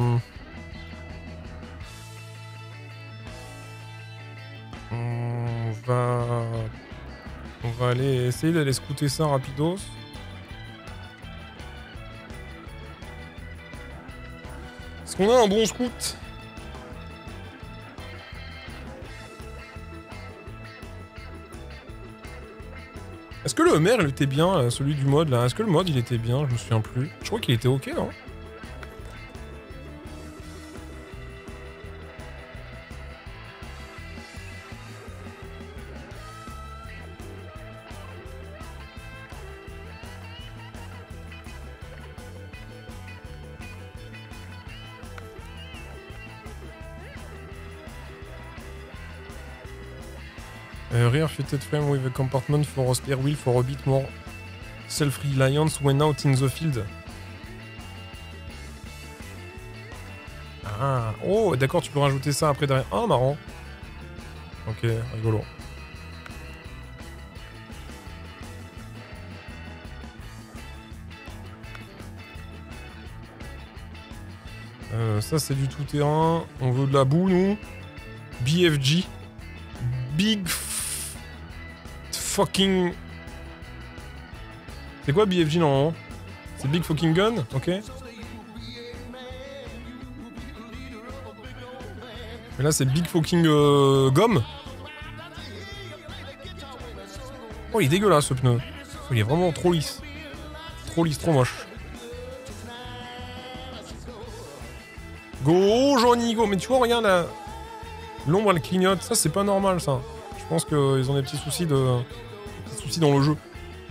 on va on va aller essayer d'aller scouter ça rapidos. Est-ce qu'on a un bon scout? Est-ce que le Hummer il était bien, celui du mode là? Est-ce que le mode il était bien? Je me souviens plus. Je crois qu'il était ok, non? Uh, rear fitted frame with a compartment for a spare wheel for a bit more self-reliance when out in the field. Ah, oh, d'accord, tu peux rajouter ça après derrière. Ah, marrant. Ok, rigolo. Euh, ça, c'est du tout-terrain. On veut de la boue, nous. B F G. Big f... fucking... C'est quoi B F G, normalement? C'est Big fucking gun? Ok. Mais là, c'est Big fucking euh, gomme. Oh, il est dégueulasse, ce pneu. Oh, il est vraiment trop lisse. Trop lisse, trop moche. Go, Johnny, go. Mais tu vois, regarde, là. L'ombre, elle clignote. Ça, c'est pas normal, ça. Je pense qu'ils ont des petits soucis de... Des petits soucis dans le jeu.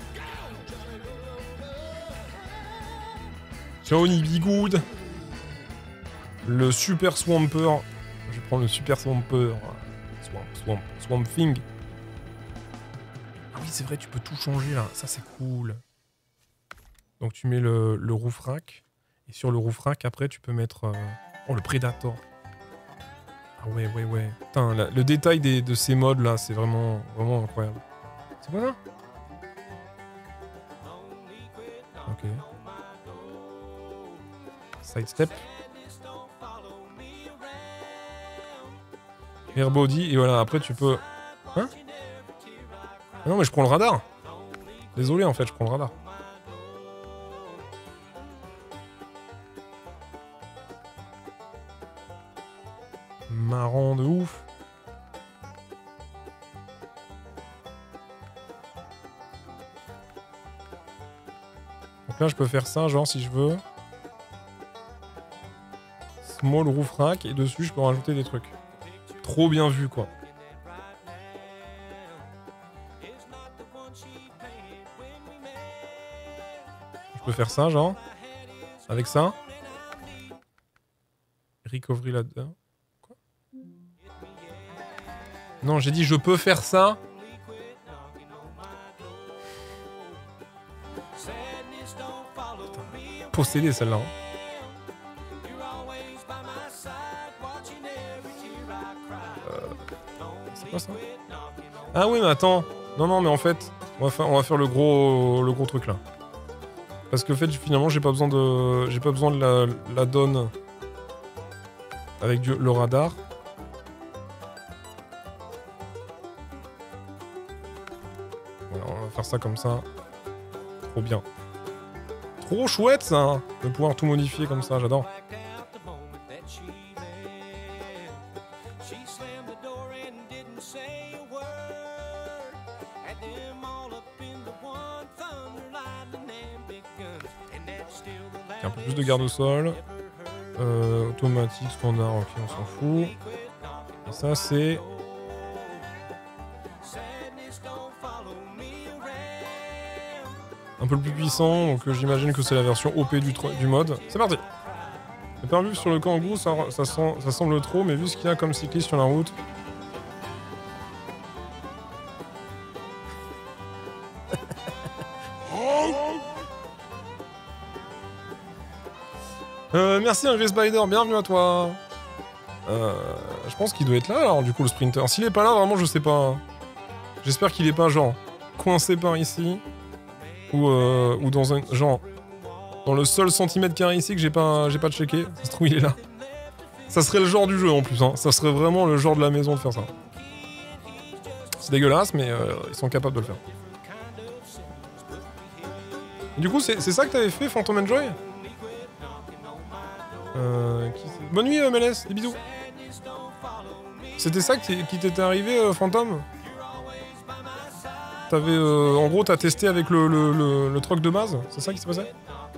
Johnny Be Good. Le Super Swamper. Je vais prendre le Super Swamper. Swamp, Swamp, Swamp Thing. Ah oui, c'est vrai, tu peux tout changer, là. Ça, c'est cool. Donc, tu mets le, le roof rack. Et sur le roof rack, après, tu peux mettre... Euh... Oh, le Predator. Ah ouais, ouais, ouais. Putain, la, le détail des, de ces modes, là, c'est vraiment, vraiment incroyable. C'est quoi, ça? Ok. Sidestep. Air body, et voilà, après, tu peux... Hein? Ah non, mais je prends le radar. Désolé, en fait, je prends le radar. Marrant de ouf. Donc là, je peux faire ça, genre, si je veux. Small roof rack, et dessus, je peux rajouter des trucs. Trop bien vu, quoi. Je peux faire ça, genre. Avec ça. Recovery là-dedans. Quoi? Non, j'ai dit je peux faire ça. Putain, possédé celle-là. Hein. Euh, c'est quoi ça? Ah oui, mais attends. Non, non, mais en fait, on va faire, on va faire le gros, le gros truc là. Parce que en fait, finalement, j'ai pas besoin de, j'ai pas besoin de la, la donne avec du, le radar. Voilà, on va faire ça comme ça. Trop bien. Trop chouette ça, hein, de pouvoir tout modifier comme ça, j'adore. Un peu plus de garde au sol. Euh, automatique, standard, ok, on s'en fout. Et ça, c'est... un peu le plus puissant, donc euh, j'imagine que c'est la version O P du, du mode. C'est parti. Le perdu sur le Kangoo, ça, ça, sent, ça semble trop, mais vu ce qu'il y a comme cycliste sur la route... Euh, merci Angry Spider, bienvenue à toi. Euh, je pense qu'il doit être là alors du coup le sprinter. S'il est pas là, vraiment je sais pas. J'espère qu'il est pas genre coincé par ici. Ou, euh, ou dans un genre dans le seul centimètre carré ici que j'ai pas, j'ai pas checké. Ça se trouve il est là. Ça serait le genre du jeu en plus, hein. Ça serait vraiment le genre de la maison de faire ça. C'est dégueulasse mais euh, ils sont capables de le faire. Du coup c'est ça que t'avais fait Phantom Enjoy? Euh, qui Bonne nuit, euh, M L S, des bisous. C'était ça qui t'était arrivé, euh, Phantom? T'avais, euh, en gros, t'as testé avec le, le, le, le truck de base? C'est ça qui s'est passé?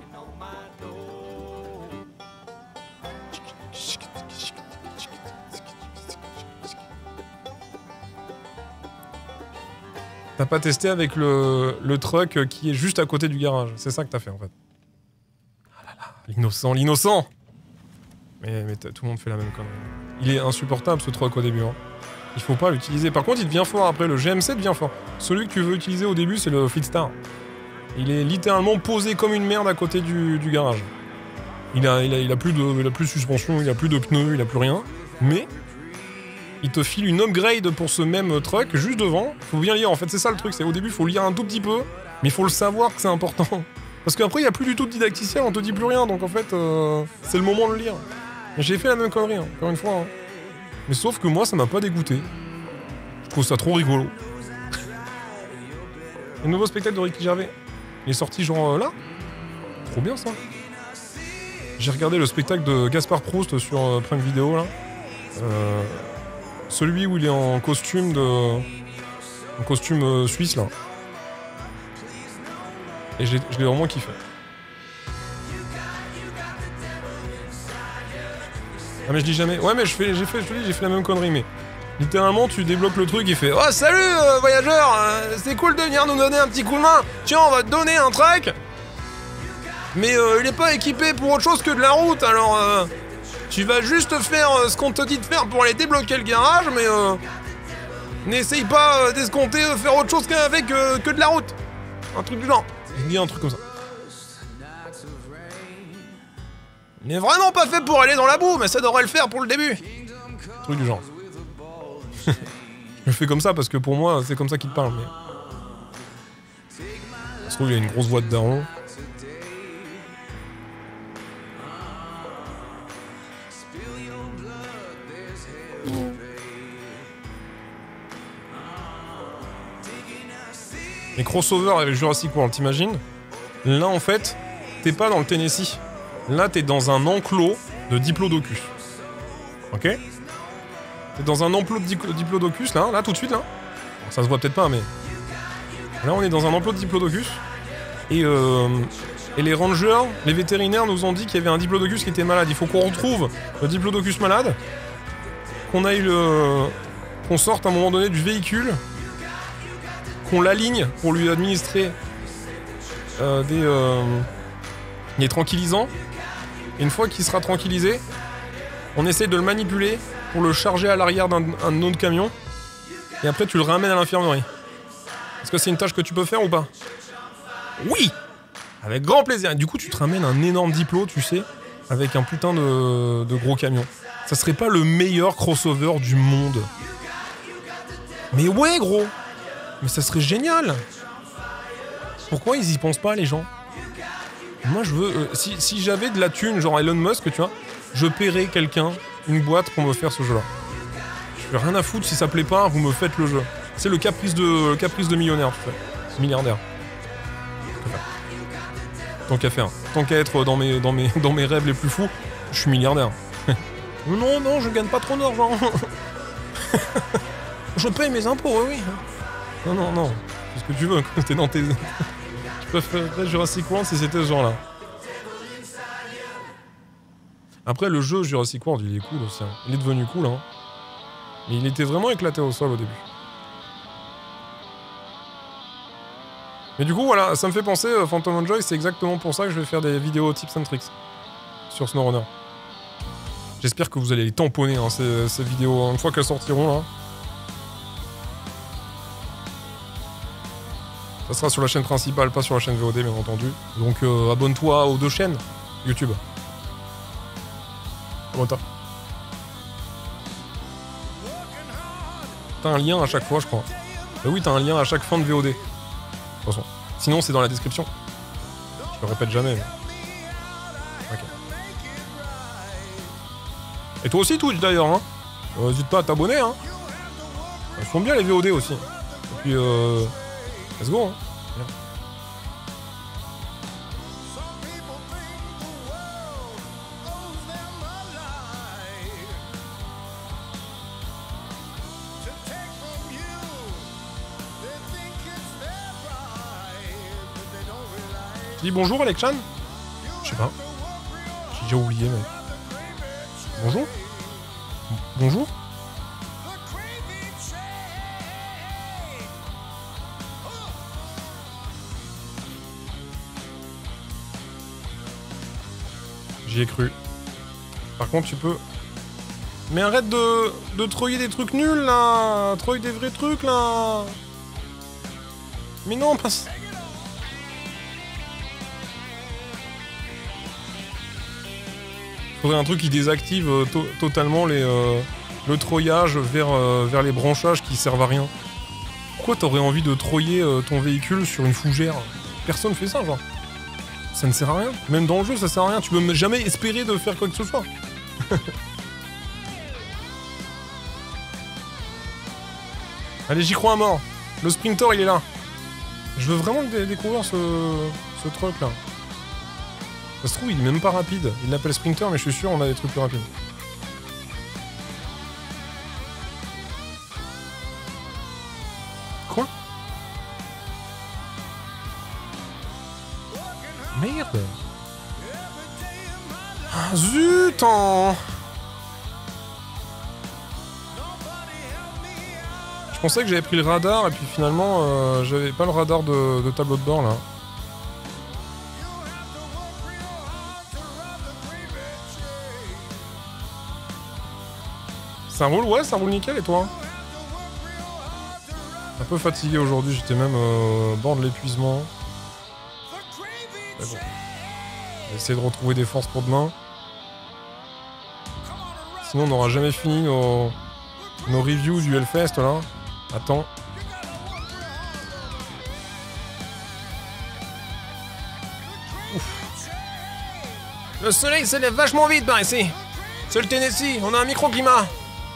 T'as pas testé avec le, le truck qui est juste à côté du garage? C'est ça que t'as fait, en fait. Ah là là, l'innocent, l'innocent! Mais, mais tout le monde fait la même connerie. Il est insupportable ce truc au début. Hein. Il faut pas l'utiliser. Par contre, il devient fort après. Le G M C devient fort. Celui que tu veux utiliser au début, c'est le Fleetstar. Il est littéralement posé comme une merde à côté du, du garage. Il a, il, a, il, a plus de, il a plus de suspension, il a plus de pneus, il a plus rien. Mais il te file une upgrade pour ce même truck juste devant. Faut bien lire, en fait, c'est ça le truc. C'est au début, il faut lire un tout petit peu, mais il faut le savoir que c'est important. Parce qu'après, il n'y a plus du tout de didacticiel, on te dit plus rien. Donc en fait, euh, c'est le moment de le lire. J'ai fait la même connerie, hein, encore une fois. Hein. Mais sauf que moi, ça m'a pas dégoûté. Je trouve ça trop rigolo. Le nouveau spectacle de Ricky Gervais. Il est sorti genre euh, là. Trop bien ça. J'ai regardé le spectacle de Gaspard Proust sur euh, Prime Video là. Euh, celui où il est en costume de... En costume euh, suisse là. Et j'ai, je l'ai vraiment kiffé. Ah mais je dis jamais. Ouais mais je fais, j'ai fait, je te dis, j'ai fait la même connerie mais... Littéralement, tu débloques le truc et fait « Oh, salut, euh, voyageur, euh, c'est cool de venir nous donner un petit coup de main. Tiens, on va te donner un track. Mais euh, il est pas équipé pour autre chose que de la route, alors euh, tu vas juste faire euh, ce qu'on te dit de faire pour aller débloquer le garage, mais euh, n'essaye pas euh, d'escompter euh, faire autre chose qu'avec euh, que de la route. » Un truc du genre. Il dit un truc comme ça. Il n'est vraiment pas fait pour aller dans la boue, mais ça devrait le faire pour le début. Un truc du genre. Je le fais comme ça parce que pour moi, c'est comme ça qu'il te parle. Mais... Ça se trouve, il a une grosse voix de daron. Les crossovers avec Jurassic World, t'imagines? Là, en fait, t'es pas dans le Tennessee. Là, t'es dans un enclos de Diplodocus. Ok? T'es dans un enclos de Diplodocus, là, là, tout de suite, là. Alors, ça se voit peut-être pas, mais... Là, on est dans un enclos de Diplodocus. Et, euh... Et les rangers, les vétérinaires nous ont dit qu'il y avait un Diplodocus qui était malade. Il faut qu'on retrouve le Diplodocus malade. Qu'on aille le... Qu'on sorte à un moment donné du véhicule. Qu'on l'aligne pour lui administrer euh, des, euh, des tranquillisants. Et une fois qu'il sera tranquillisé, on essaie de le manipuler pour le charger à l'arrière d'un, d'un autre camion. Et après, tu le ramènes à l'infirmerie. Est-ce que c'est une tâche que tu peux faire ou pas? Oui! Avec grand plaisir. Et du coup, tu te ramènes un énorme diplo, tu sais, avec un putain de, de gros camion. Ça serait pas le meilleur crossover du monde. Mais ouais, gros! Mais ça serait génial! Pourquoi ils y pensent pas, les gens? Moi, je veux... Euh, si, si j'avais de la thune, genre Elon Musk, tu vois, je paierais quelqu'un, une boîte, pour me faire ce jeu-là. Je fais rien à foutre, si ça plaît pas, vous me faites le jeu. C'est le caprice de, le caprice de millionnaire, tu sais. Milliardaire. Tant qu'à faire. Tant qu'à être dans mes, dans, mes, dans mes rêves les plus fous, je suis milliardaire. Non, non, je gagne pas trop d'argent. Je paye mes impôts, oui, oui. Non, non, non. C'est ce que tu veux, quand t'es dans tes... Je préférerais Jurassic World si c'était ce genre-là. Après, le jeu Jurassic World, il est cool aussi. Hein. Il est devenu cool, hein. Mais il était vraiment éclaté au sol au début. Mais du coup, voilà, ça me fait penser, euh, Phantom Enjoy, c'est exactement pour ça que je vais faire des vidéos tips and tricks sur SnowRunner. J'espère que vous allez les tamponner, hein, ces, ces vidéos, une fois qu'elles sortiront, là. Ça sera sur la chaîne principale, pas sur la chaîne V O D, bien entendu. Donc euh, abonne-toi aux deux chaînes YouTube. Abonne-toi. T'as un lien à chaque fois, je crois. Bah oui, t'as un lien à chaque fin de V O D. De toute façon. Sinon, c'est dans la description. Je le répète jamais. Mais... Ok. Et toi aussi, Twitch d'ailleurs, hein. Euh, n'hésite pas à t'abonner, hein. Ils font bien les V O D aussi. Et puis, euh... let's go, hein. Bien. Tu dis bonjour, Alex Chan? Je sais pas. J'ai déjà oublié, mec. Bonjour? Bonjour? J'y ai cru. Par contre, tu peux Mais arrête de, de troyer des trucs nuls, là. Troye des vrais trucs, là. Mais non, passe... Faudrait un truc qui désactive euh, to totalement les, euh, le troyage vers, euh, vers les branchages qui servent à rien. Pourquoi t'aurais envie de troyer euh, ton véhicule sur une fougère? Personne fait ça, genre. Ça ne sert à rien. Même dans le jeu, ça sert à rien. Tu peux jamais espérer de faire quoi que ce soit. Allez, j'y crois à mort. Le Sprinter, il est là. Je veux vraiment dé découvrir ce, ce truc là. Ça se trouve, il est même pas rapide. Il l'appelle Sprinter, mais je suis sûr on a des trucs plus rapides. Quoi? Merde. Ah, zut en... Je pensais que j'avais pris le radar, et puis finalement, euh, j'avais pas le radar de, de tableau de bord, là. Ça roule? Ouais, ça roule nickel, et toi? Un peu fatigué aujourd'hui, j'étais même euh, au bord de l'épuisement. Mais bon. Je vais essayer de retrouver des forces pour demain. Sinon, on n'aura jamais fini nos, nos reviews du Hellfest, là. Attends. Ouf. Le soleil se lève vachement vite par ici. C'est le Tennessee, on a un microclimat.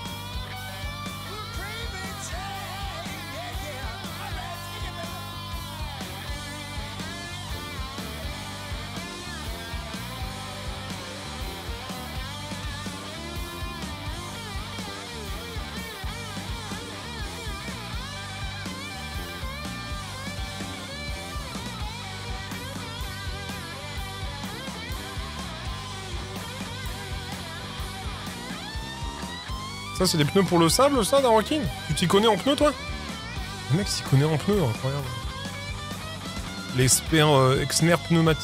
Ça, c'est des pneus pour le sable, ça, Darokin? Tu t'y connais en pneus, toi? Le mec s'y connaît en pneus, incroyable. Les Sper euh, Exner pneumatiques.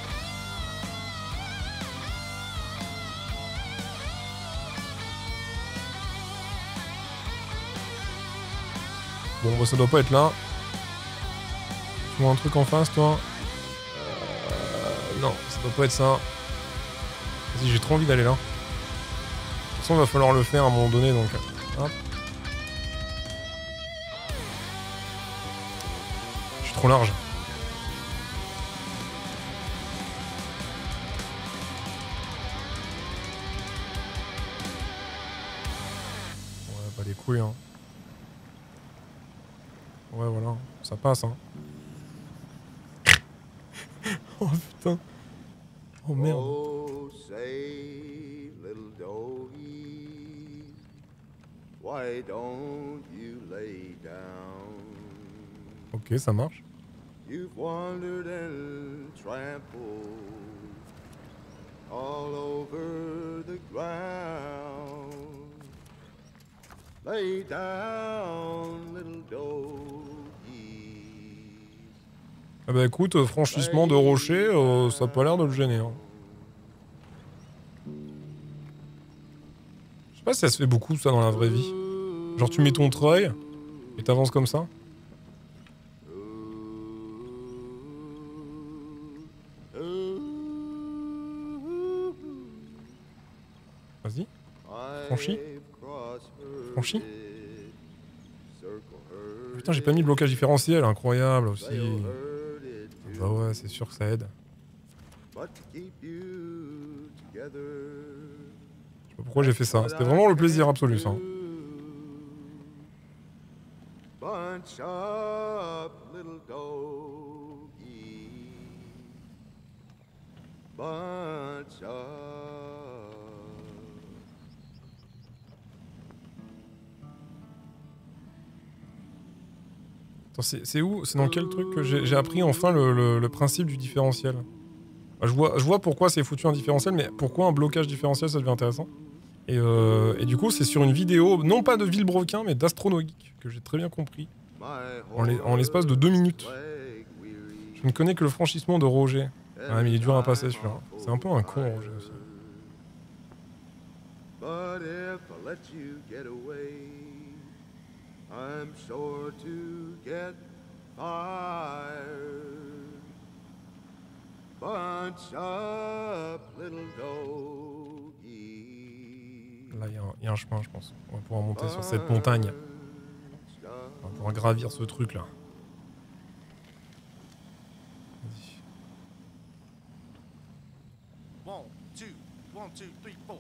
Bon, bah, ça doit pas être là. Tu vois un truc en face, toi? euh, Non, ça doit pas être ça. Vas-y, j'ai trop envie d'aller là. De toute façon, il va falloir le faire à un moment donné, donc... Hop. Je suis trop large. Ouais, pas les couilles, hein. Ouais, voilà. Ça passe, hein. Oh, putain. Oh, merde. Oh, say, little doggy, why don't you lay down? Ok, ça marche. You've wandered and trampled all over the ground. Lay down, little doggy. Ah bah écoute, euh, franchissement de rocher, euh, ça a pas l'air de le gêner. Hein. Je sais pas si ça se fait beaucoup ça dans la vraie vie. Genre tu mets ton treuil et t'avances comme ça. Vas-y. Franchis. Franchis. Putain, j'ai pas mis le blocage différentiel, incroyable aussi. Bah ouais, c'est sûr que ça aide. Je sais pas pourquoi j'ai fait ça. C'était vraiment le plaisir absolu, ça. Bunch up, little doggy. Bunch up. C'est où? C'est dans quel truc que j'ai appris enfin le, le, le principe du différentiel? Bah, je, vois, je vois pourquoi c'est foutu un différentiel, mais pourquoi un blocage différentiel ça devient intéressant? Et, euh, et du coup, c'est sur une vidéo, non pas de Villebrequin, mais d'Astronogeek, que j'ai très bien compris, en l'espace de deux minutes. Je ne connais que le franchissement de Roger. Ah, mais il est dur à passer celui-là. C'est un peu un con, Roger aussi. But if I let you get away, I'm sure to get fired. Bunch up, little doggy. Là, il y, y a un chemin, je pense. On va pouvoir monter sur cette montagne. On va pouvoir gravir ce truc-là. Vas-y. One, two, one, two, three, four.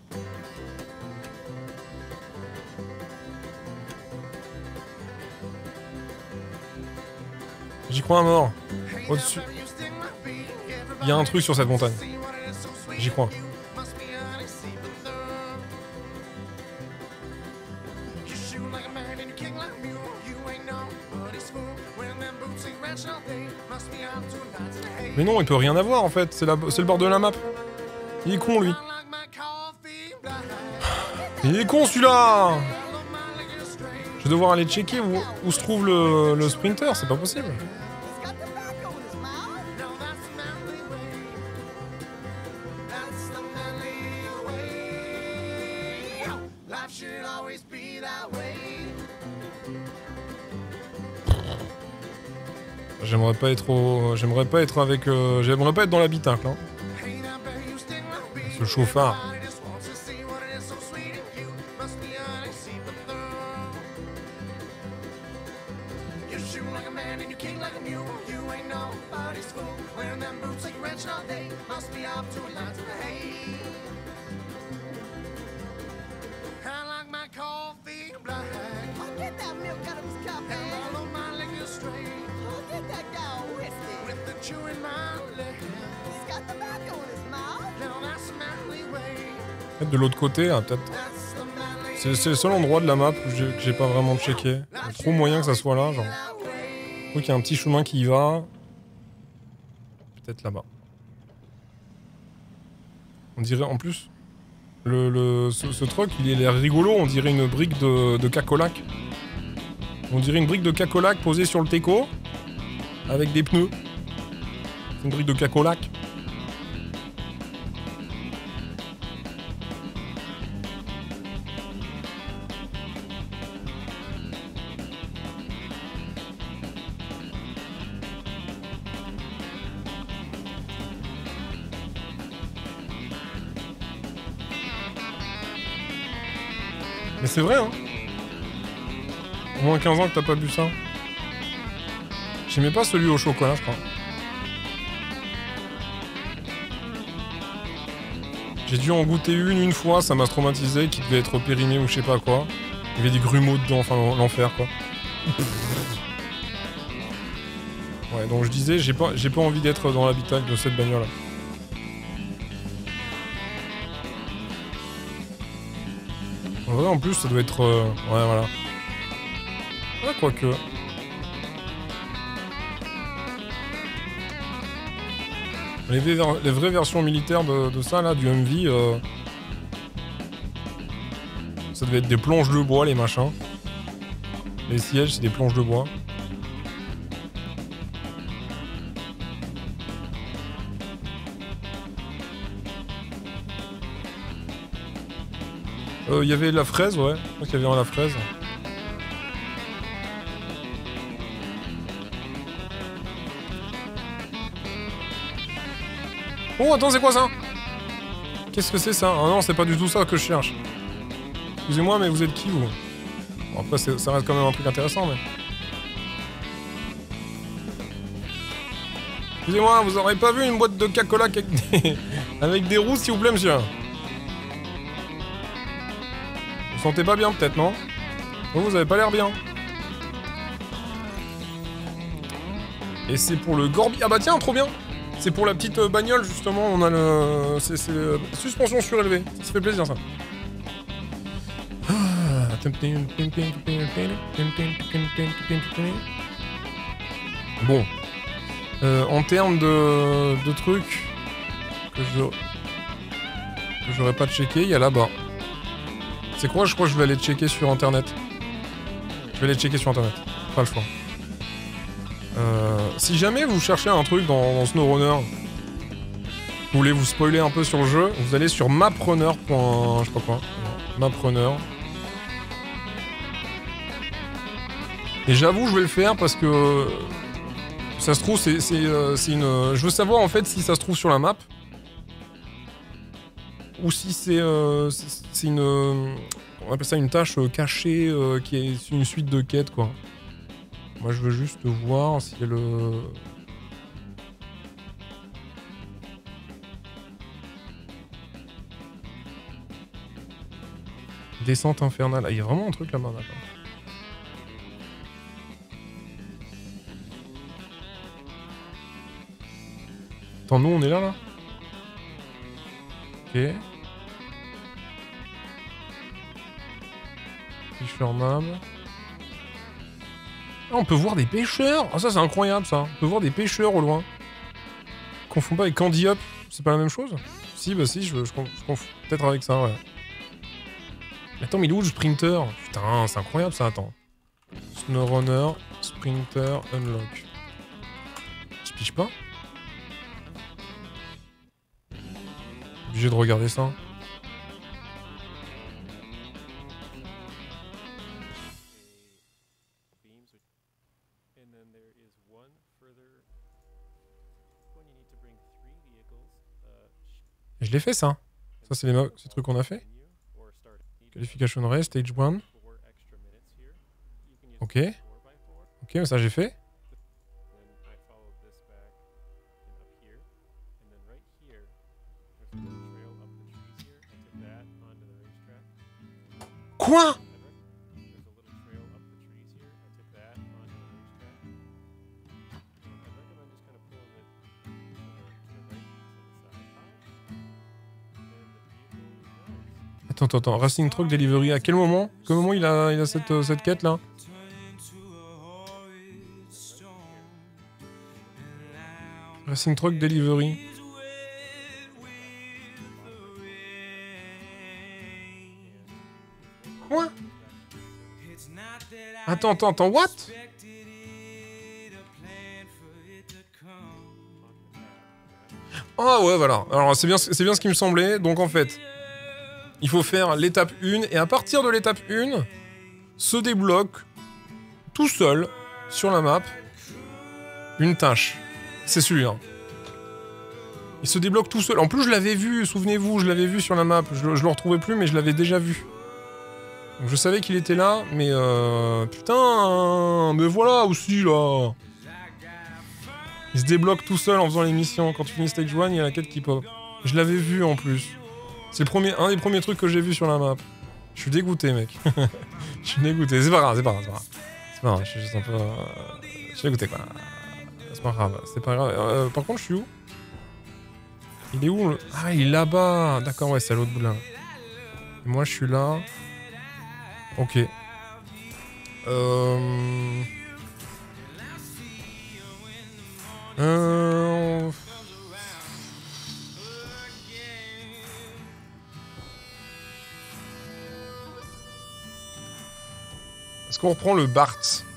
J'y crois à mort. Au-dessus. Il y a un truc sur cette montagne. J'y crois. Mais non, il peut rien avoir en fait. C'est la... c'est le bord de la map. Il est con lui. Il est con celui-là. Je vais devoir aller checker où, où se trouve le, le sprinter. C'est pas possible. J'aimerais pas être au... J'aimerais pas être avec... Euh... J'aimerais pas être dans l'habitacle, hein. Ce chauffard. Peut-être de l'autre côté, hein, peut-être. C'est le seul endroit de la map que j'ai pas vraiment checké. Il y a trop moyen que ça soit là, genre. Je trouve qu'il y a un petit chemin qui y va. Peut-être là-bas. On dirait, en plus, le, le, ce, ce truc, il a l'air rigolo, on dirait une brique de, de cacolac. On dirait une brique de cacolac posée sur le teco, avec des pneus. C'est une brique de cacolac. Mais c'est vrai, hein. Au moins quinze ans que t'as pas bu ça. J'aimais pas celui au chocolat, je crois. J'ai dû en goûter une une fois, ça m'a traumatisé, qui devait être périmé ou je sais pas quoi. Il y avait des grumeaux dedans, enfin l'enfer quoi. Ouais, donc je disais, j'ai pas, j'ai pas envie d'être dans l'habitacle de cette bagnole là. En vrai, en plus, ça doit être... Euh... Ouais, voilà. Ouais, quoique... Les, les vraies versions militaires de, de ça, là, du M V, euh... ça devait être des planches de bois, les machins. Les sièges, c'est des planches de bois. Il euh, y avait la fraise, ouais. Je crois qu'il y avait la fraise. Oh, attends, c'est quoi ça? Qu'est-ce que c'est ça? Ah non, c'est pas du tout ça que je cherche. Excusez-moi, mais vous êtes qui, vous? Bon, après, ça reste quand même un truc intéressant, mais... Excusez-moi, vous aurez pas vu une boîte de cacolac avec des... avec des roues, s'il vous plaît, monsieur? Vous sentez pas bien, peut-être, non? Oh, vous avez pas l'air bien. Et c'est pour le Gorbi... Ah bah tiens, trop bien! C'est pour la petite bagnole, justement, on a le... C'est suspension surélevée. Ça se fait plaisir, ça. Bon. Euh, en termes de, de trucs que je... que j'aurais pas checké, il y a là-bas. C'est quoi? Je crois que je vais aller checker sur internet. Je vais aller checker sur internet. Pas le choix. Euh, si jamais vous cherchez un truc dans, dans SnowRunner, vous voulez vous spoiler un peu sur le jeu, vous allez sur maprunner. Je sais pas quoi. Map runner. Et j'avoue, je vais le faire parce que ça se trouve, c'est euh, une. Je veux savoir en fait si ça se trouve sur la map ou si c'est euh, c'est une. On appelle ça une tâche cachée euh, qui est une suite de quêtes quoi. Moi, je veux juste voir si le. Descente infernale. Ah, il y a vraiment un truc là-bas, d'accord. Attends, nous on est là, là? Ok. Fisher Mab. Ah, on peut voir des pêcheurs. Ah, ça c'est incroyable ça. On peut voir des pêcheurs au loin. Confond pas avec Candy Up. C'est pas la même chose? Si, bah si, je, je, je confonds peut-être avec ça, ouais. Attends, mais il est où le Sprinter? Putain, c'est incroyable ça, attends. SnowRunner, Sprinter, Unlock. Je pige pas? Obligé de regarder ça. Je l'ai fait ça. Ça c'est les, ces trucs qu'on a fait. Qualification race, stage one. Ok. Ok, mais ça j'ai fait. Quoi? Attends, attends, attends. Racing Truck Delivery. À quel moment? Quel moment il a, il a cette, euh, cette quête là? Racing Truck Delivery. Quoi? Attends, attends, attends, what? Ah ouais, voilà. Alors c'est bien, c'est bien ce qui me semblait. Donc en fait, il faut faire l'étape un, et à partir de l'étape un, se débloque tout seul sur la map une tâche. C'est celui-là. Il se débloque tout seul. En plus, je l'avais vu, souvenez-vous, je l'avais vu sur la map. Je, je le retrouvais plus, mais je l'avais déjà vu. Donc je savais qu'il était là, mais euh... putain, mais voilà aussi là. Il se débloque tout seul en faisant les missions. Quand tu finis stage un, il y a la quête qui pop. Je l'avais vu en plus. C'est le premier, un des premiers trucs que j'ai vu sur la map. Je suis dégoûté, mec. Je suis dégoûté. C'est pas grave, c'est pas grave, c'est pas grave. C'est pas grave, je suis juste un peu... Euh... Je suis dégoûté, quoi. C'est pas grave, c'est pas grave. Euh, par contre, je suis où? Il est où le... Ah, il est là-bas. D'accord, ouais, c'est à l'autre bout là. Et moi, je suis là. Ok. Euh... Euh... Est-ce qu'on reprend le Bart?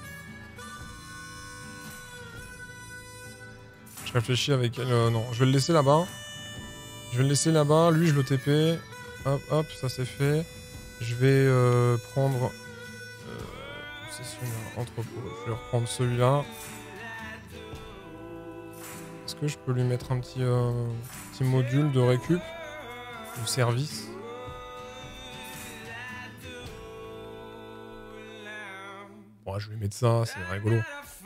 Je réfléchis avec elle. Euh, non, je vais le laisser là-bas. Je vais le laisser là-bas. Lui, je le T P. Hop, hop, ça c'est fait. Je vais euh, prendre... Euh, concessionnaire, entrepôt. Je vais reprendre celui-là. Est-ce que je peux lui mettre un petit, euh, petit module de récup? Du service? Bon, je vais mettre ça, c'est rigolo.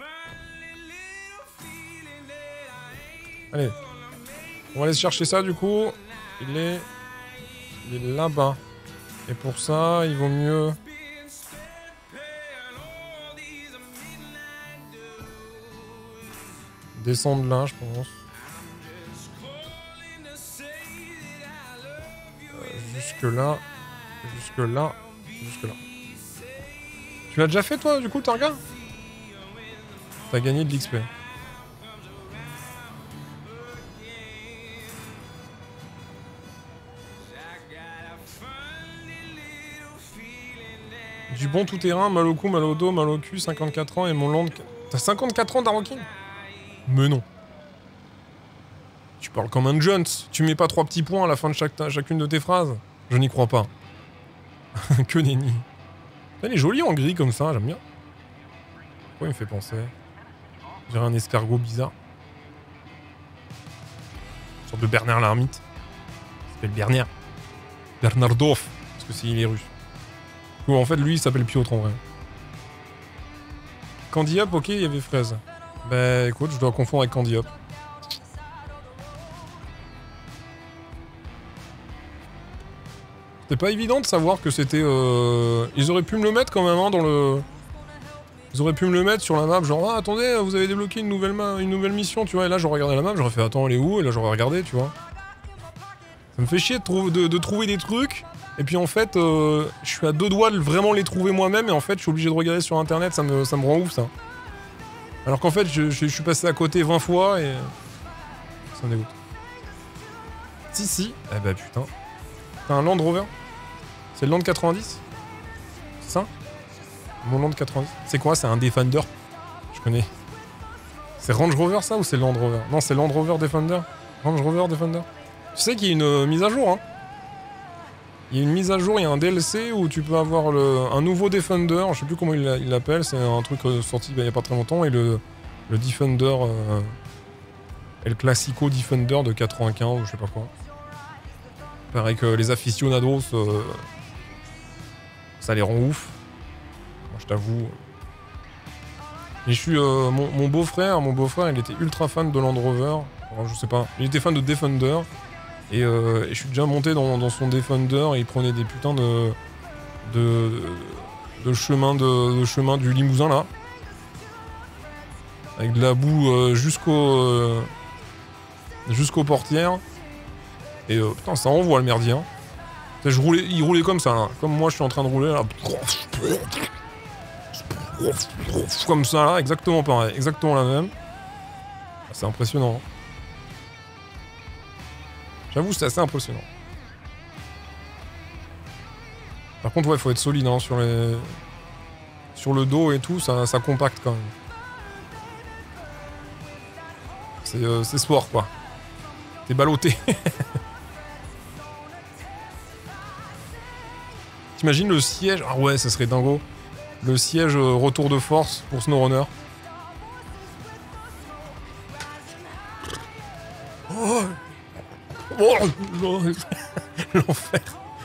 Allez. On va aller chercher ça du coup. Il est... Il est là-bas. Et pour ça, il vaut mieux... descendre là, je pense. Euh, jusque là. Jusque là. Jusque là. Tu l'as déjà fait toi, du coup, Targa? T'as gagné de l'X P. Du bon tout-terrain, mal au cou, mal au dos, mal au cul, cinquante-quatre ans et mon land... T'as cinquante-quatre ans d'Arokin? Mais non. Tu parles comme un Jones. Tu mets pas trois petits points à la fin de chaque ta... chacune de tes phrases. Je n'y crois pas. Que nenni. Elle est jolie en gris comme ça, j'aime bien. Pourquoi il me fait penser? On dirait un escargot bizarre. Une sorte de Bernard l'ermite. Il s'appelle Bernard. Bernardov. Parce que c'est il est russe. Ou en fait, lui, il s'appelle Piotr en vrai. Candy Up, ok, il y avait fraise. Bah écoute, je dois confondre avec Candy Up. C'était pas évident de savoir que c'était... Euh... Ils auraient pu me le mettre quand même hein, dans le... Ils auraient pu me le mettre sur la map, genre ah, attendez, vous avez débloqué une nouvelle, ma... une nouvelle mission, tu vois. Et là, j'aurais regardé la map, j'aurais fait attends, elle est où? Et là, j'aurais regardé, tu vois. Ça me fait chier de, trou... de, de trouver des trucs. Et puis en fait, euh, je suis à deux doigts de vraiment les trouver moi-même. Et en fait, je suis obligé de regarder sur internet, ça me, ça me rend ouf ça. Alors qu'en fait, je, je, je suis passé à côté vingt fois et... Ça me dégoûte. Si, si. Eh bah putain. T'as un Land Rover? C'est le Land quatre-vingt-dix? C'est ça? Mon Land quatre-vingt-dix? C'est quoi? C'est un Defender? Je connais. C'est Range Rover ça ou c'est Land Rover? Non, c'est Land Rover Defender. Range Rover Defender. Tu sais qu'il y a une euh, mise à jour, hein? Il y a une mise à jour, il y a un D L C où tu peux avoir le, un nouveau Defender, je sais plus comment il l'appelle, c'est un truc euh, sorti bah, il y a pas très longtemps, et le, le Defender, euh, et le Classico Defender de quatre-vingt-quinze ou je sais pas quoi. Pareil que les aficionados, euh, ça les rend ouf. Moi, je t'avoue. Et je suis euh, mon, mon beau-frère, mon beau-frère, il était ultra fan de Land Rover. Alors, je sais pas, il était fan de Defender. Et, euh, et je suis déjà monté dans, dans son Defender et il prenait des putains de de, de chemin de, de chemin du Limousin là, avec de la boue euh, jusqu'au euh, jusqu'aux portières. Et euh, putain, ça envoie le merdier. Hein. Je roulais, il roulait comme ça, hein. Comme moi je suis en train de rouler là. Comme ça là, exactement pareil, exactement la même. C'est impressionnant. Hein. J'avoue, c'est assez impressionnant. Par contre, ouais, faut être solide hein, sur les... Sur le dos et tout, ça, ça compacte quand même. C'est euh, sport, quoi. T'es ballotté. T'imagines le siège... Ah ouais, ça serait dingo. Le siège euh, retour de force pour SnowRunner. Oh Oh l'enfer.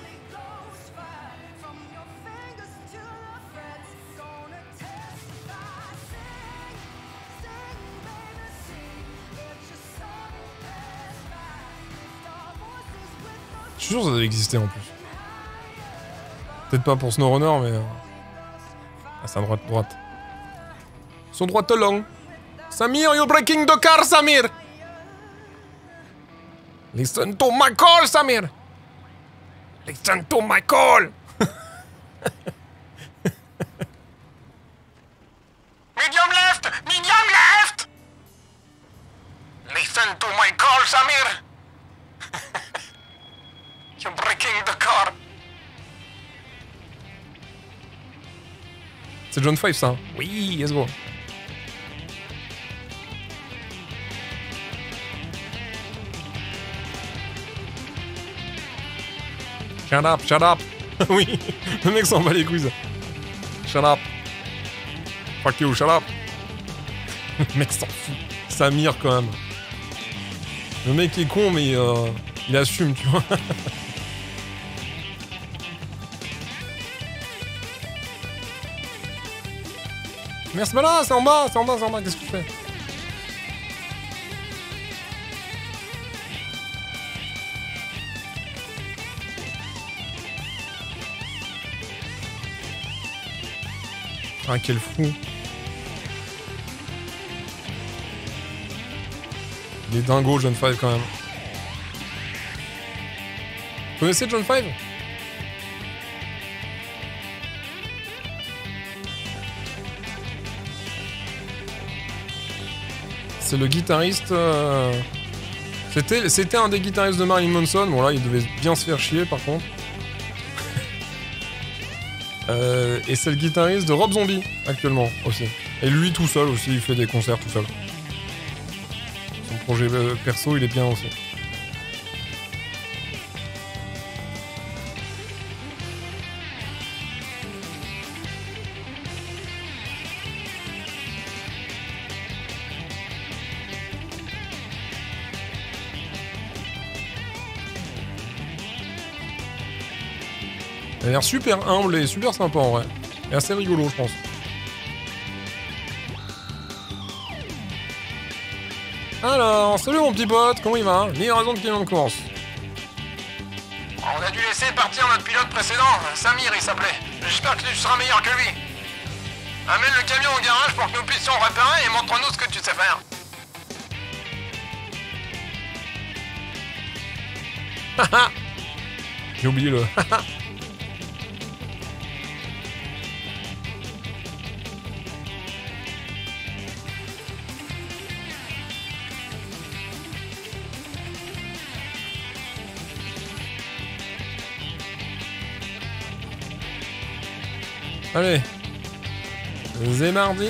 Je suis sûr que ça devait exister en plus. Peut-être pas pour SnowRunner, mais... Euh... Ah, c'est à droite, droite. Son droite long. Samir, you're breaking the car, Samir! Listen to my call, Samir! Listen to my call! Medium left! Medium left! Listen to my call, Samir! You're breaking the car! C'est John Five, ça. Oui, let's go. Shut up, shut up. Oui, le mec s'en bat les couilles. Shut up. Fuck you, shut up. Le mec s'en fout. Samir, quand même. Le mec est con, mais euh, il assume, tu vois. Mais c'est pas là, c'est en bas, c'est en bas, c'est en bas, qu'est-ce que tu fais? Ah, quel fou. Il est dingo, John Five, quand même. Vous connaissez John Five? C'est le guitariste... Euh... C'était, c'était un des guitaristes de Marilyn Manson. Bon, là, il devait bien se faire chier, par contre. Euh, et c'est le guitariste de Rob Zombie, actuellement, aussi. Et lui, tout seul, aussi, il fait des concerts tout seul. Son projet euh, perso, il est bien aussi. Elle a l'air super humble et super sympa en vrai. Et assez rigolo, je pense. Alors, salut mon petit pote, comment il va? Livraison de camion de course. On a dû laisser partir notre pilote précédent, Samir il s'appelait. J'espère que tu seras meilleur que lui. Amène le camion au garage pour que nous puissions réparer et montre-nous ce que tu sais faire. Haha. J'ai oublié le... Allez. C'est mardi.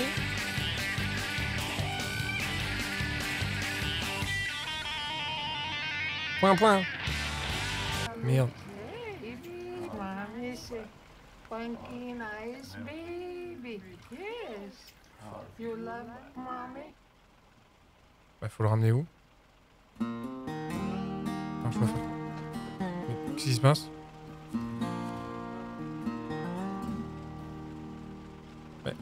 Point, point. Merde. Baby, mommy's a funky, nice baby. Yes. You love mommy? Bah, faut le ramener où? Attends, je dois faire. Mais qu'est-ce qui se passe? Ouais.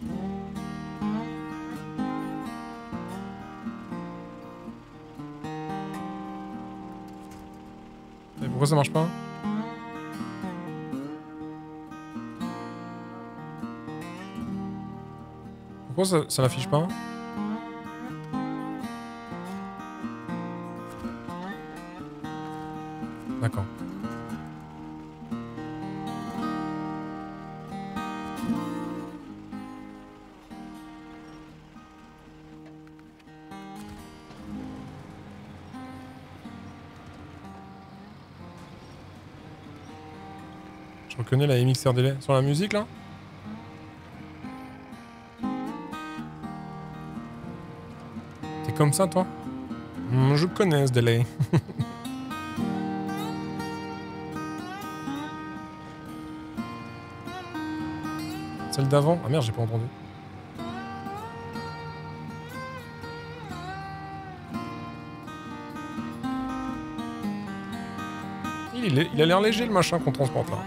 Et pourquoi ça marche pas? Pourquoi ça, ça l'affiche pas? D'accord. Je reconnais la M X R D L sur la musique là. T'es comme ça toi? Mmh, je connais ce délai. Celle d'avant? Ah merde, j'ai pas entendu. Il, est, il a l'air léger le machin qu'on transporte là.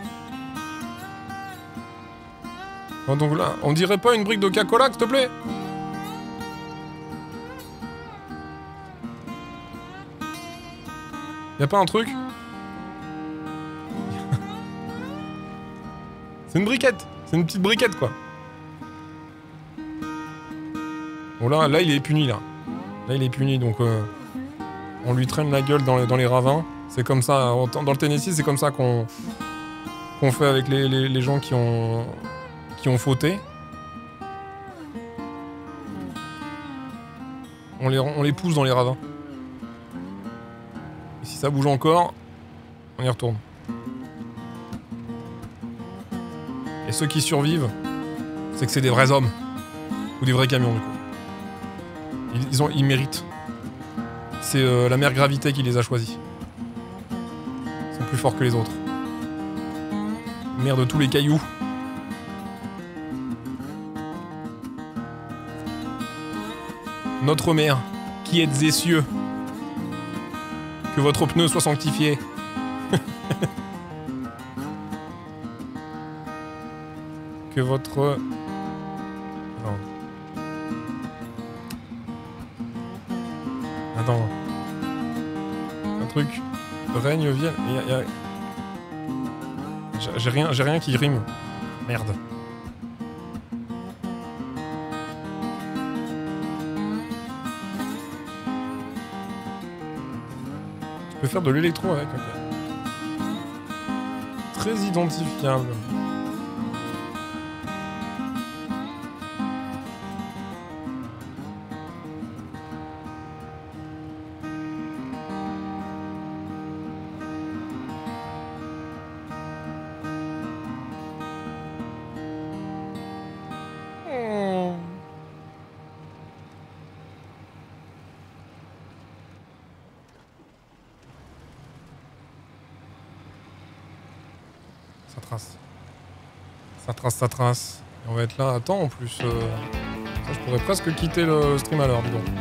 Oh, donc là, on dirait pas une brique de Coca-Cola, s'il te plaît? Y'a pas un truc? C'est une briquette. C'est une petite briquette, quoi. Bon, là, là, il est puni, là. Là, il est puni, donc... Euh, on lui traîne la gueule dans les, dans les ravins. C'est comme ça, dans le Tennessee, c'est comme ça qu'on qu'on fait avec les, les, les gens qui ont... qui ont fauté. On les, on les pousse dans les ravins. Et si ça bouge encore, on y retourne. Et ceux qui survivent, c'est que c'est des vrais hommes. Ou des vrais camions, du coup. Ils, ils, ont, ils méritent. C'est euh, la mère gravité qui les a choisis. Ils sont plus forts que les autres. Mère de tous les cailloux. Notre mère, qui êtes des cieux, que votre pneu soit sanctifié. Que votre... Attends. Attends. Un truc. Règne vienne. Y a... J'ai rien, j'ai rien qui rime. Merde. Tu peux faire de l'électro avec, ok. Très identifiable. Ça trace. Ça trace, ça trace. Et on va être là à temps en plus. Euh... Ça, je pourrais presque quitter le stream à l'heure, dis donc.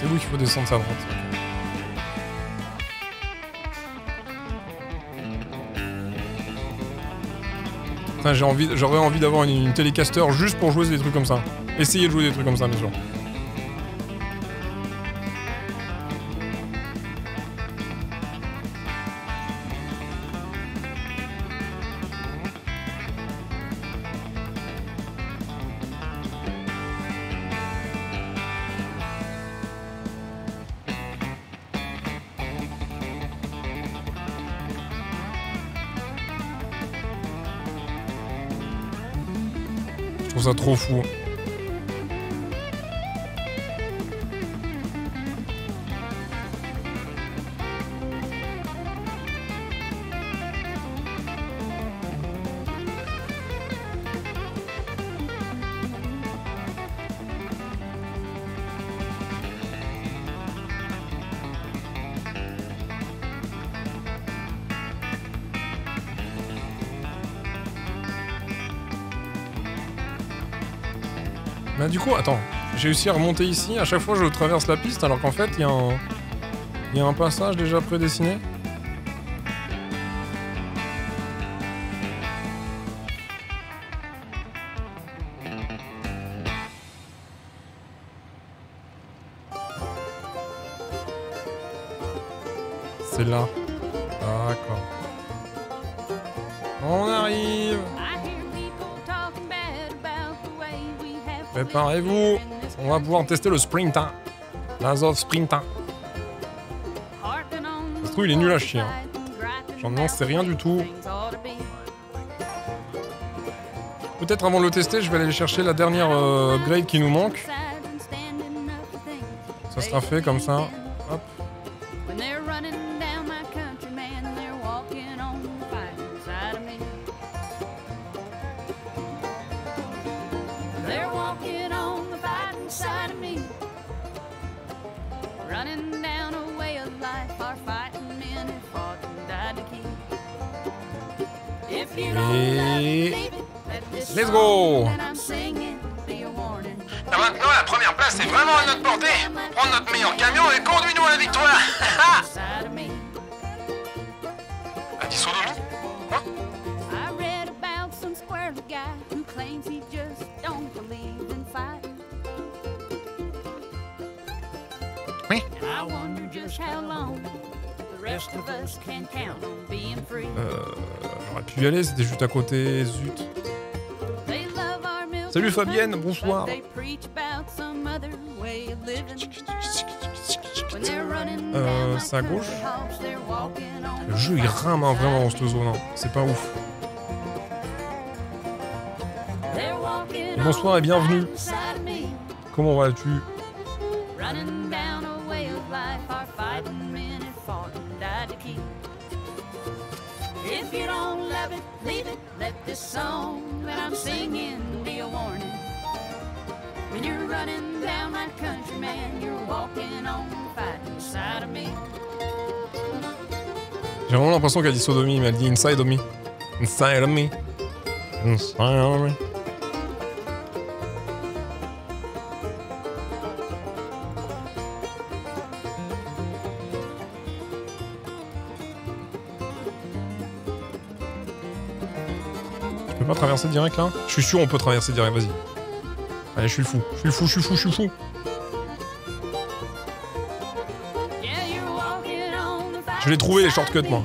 C'est où qu'il faut descendre, c'est à droite. Putain, j'ai envie, j'aurais envie d'avoir une, une télécaster juste pour jouer des trucs comme ça. Essayer de jouer des trucs comme ça, bien sûr. Je trouve ça trop fou. Bah du coup, attends, j'ai réussi à remonter ici, à chaque fois je traverse la piste alors qu'en fait il y a un... Il y a un passage déjà prédessiné. C'est là. D'accord. On arrive. Préparez-vous. On va pouvoir tester le sprint. Hein. L'Azov sprint. Hein. Ça se trouve, il est nul à chier. Hein. J'en sais rien du tout. Peut-être avant de le tester, je vais aller chercher la dernière euh, upgrade qui nous manque. Ça sera fait comme ça. Hop. Et... Let's go! Et maintenant, la première place est vraiment à notre portée. Prends notre meilleur camion et conduis-nous à la victoire. A dit Sodomi? Quoi? Oui. Euh, j'aurais pu y aller, c'était juste à côté, zut. Salut Fabienne, bonsoir. Euh, c'est à gauche. Le jeu il rame hein, vraiment dans cette zone, hein. C'est pas ouf. Bonsoir et bienvenue. Comment vas-tu? J'ai vraiment l'impression qu'elle dit sodomie, mais elle dit inside of me. Inside of me. Inside of me. Je peux pas traverser direct là? Je suis sûr on peut traverser direct, vas-y. Allez, je suis le fou, je suis le fou, je suis le fou, je suis le fou. Je l'ai trouvé les shortcuts moi.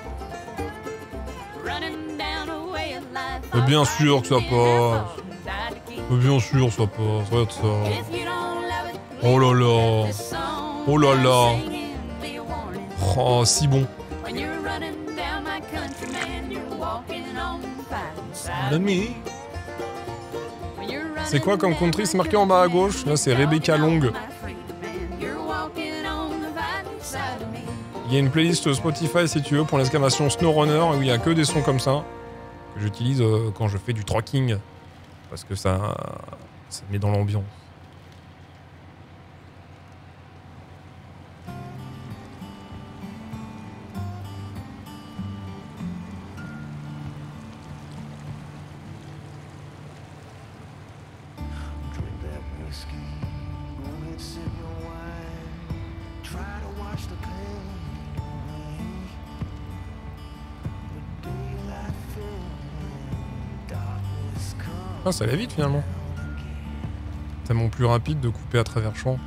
Mais bien sûr que ça passe. Mais bien sûr ça passe, regarde ça. Oh là là. Oh là là. Oh, si bon. C'est quoi comme country? C'est marqué en bas à gauche. Là, c'est Rebecca Long. Il y a une playlist Spotify, si tu veux, pour l'exclamation SnowRunner, où il n'y a que des sons comme ça, que j'utilise euh, quand je fais du trucking, parce que ça, ça met dans l'ambiance. Ah, ça allait vite finalement. Tellement plus rapide de couper à travers champ.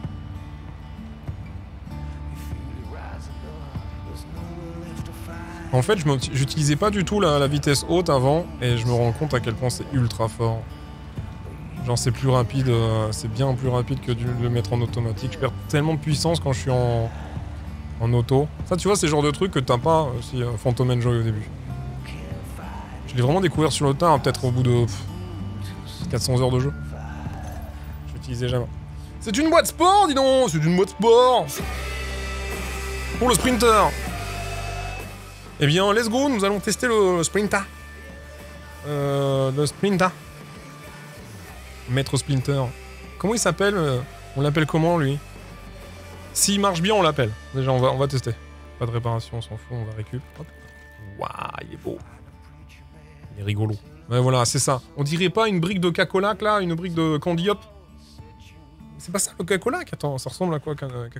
En fait, je j'utilisais pas du tout la, la vitesse haute avant et je me rends compte à quel point c'est ultra fort. Genre c'est plus rapide, euh, c'est bien plus rapide que de le mettre en automatique. Je perds tellement de puissance quand je suis en, en auto. Ça tu vois c'est le genre de truc que t'as pas euh, si euh, Phantom Enjoy au début. Je l'ai vraiment découvert sur le tard, hein, peut-être au bout de pff, quatre cents heures de jeu. Je l'utilisais jamais. C'est une boîte sport, dis donc. C'est une boîte sport. Pour le sprinter. Eh bien, let's go, nous allons tester le, le Sprinter. Euh, le Sprinter. Maître Splinter. Comment il s'appelle? On l'appelle comment, lui? S'il marche bien, on l'appelle. Déjà, on va, on va tester. Pas de réparation, on s'en fout, on va récup. Hop. Waouh, il est beau. Il est rigolo. Ouais, voilà, c'est ça. On dirait pas une brique de Cacolac, là? Une brique de Candy Hop? C'est pas ça, le Cacolac? Attends, ça ressemble à quoi, Cacolac?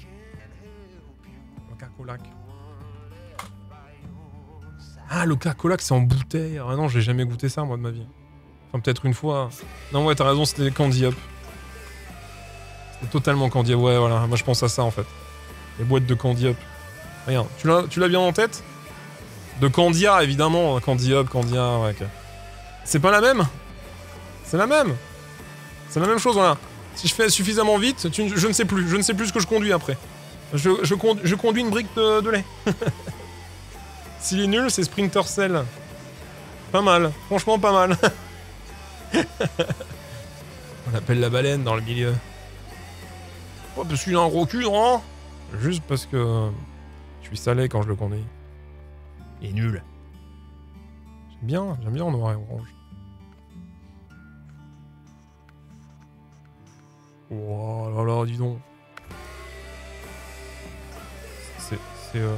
Le Cacolac. Ah, le Cacolac, c'est en bouteille. Ah non, j'ai jamais goûté ça, moi, de ma vie. Enfin, peut-être une fois. Non, ouais, t'as raison, c'était Candy Up. C'était totalement Candy Up. Ouais, voilà, moi je pense à ça, en fait. Les boîtes de Candy Up. Regarde, tu l'as, tu l'as bien en tête? De Candia, évidemment. Candy Up, Candia, ouais, ok. C'est pas la même? C'est la même? C'est la même chose, voilà. Si je fais suffisamment vite, tu, je ne sais plus. Je ne sais plus ce que je conduis après. Je, je, condu, je conduis une brique de, de lait. S'il est nul, c'est Sprinter Cell. Pas mal. Franchement, pas mal. On l'appelle la baleine dans le milieu. Oh, parce qu'il a un gros cul, non? Juste parce que je suis salé quand je le conduis. Il est nul. J'aime bien, j'aime bien en noir et orange. Oh là là, dis donc. C'est... c'est... Euh...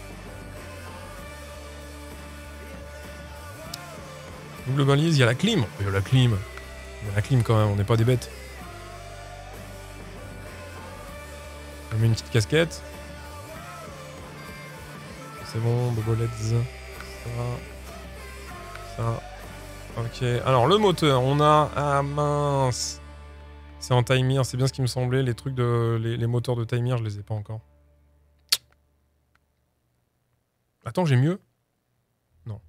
Double balise, il y a la clim. Il y a la clim. Il y a la clim quand même, on n'est pas des bêtes. On met une petite casquette. C'est bon, Bobolets. Ça. Ça. Ok. Alors, le moteur, on a... Ah mince. C'est en Taimir, c'est bien ce qui me semblait. Les trucs de... Les, les moteurs de Taimir, je les ai pas encore. Attends, j'ai mieux? Non.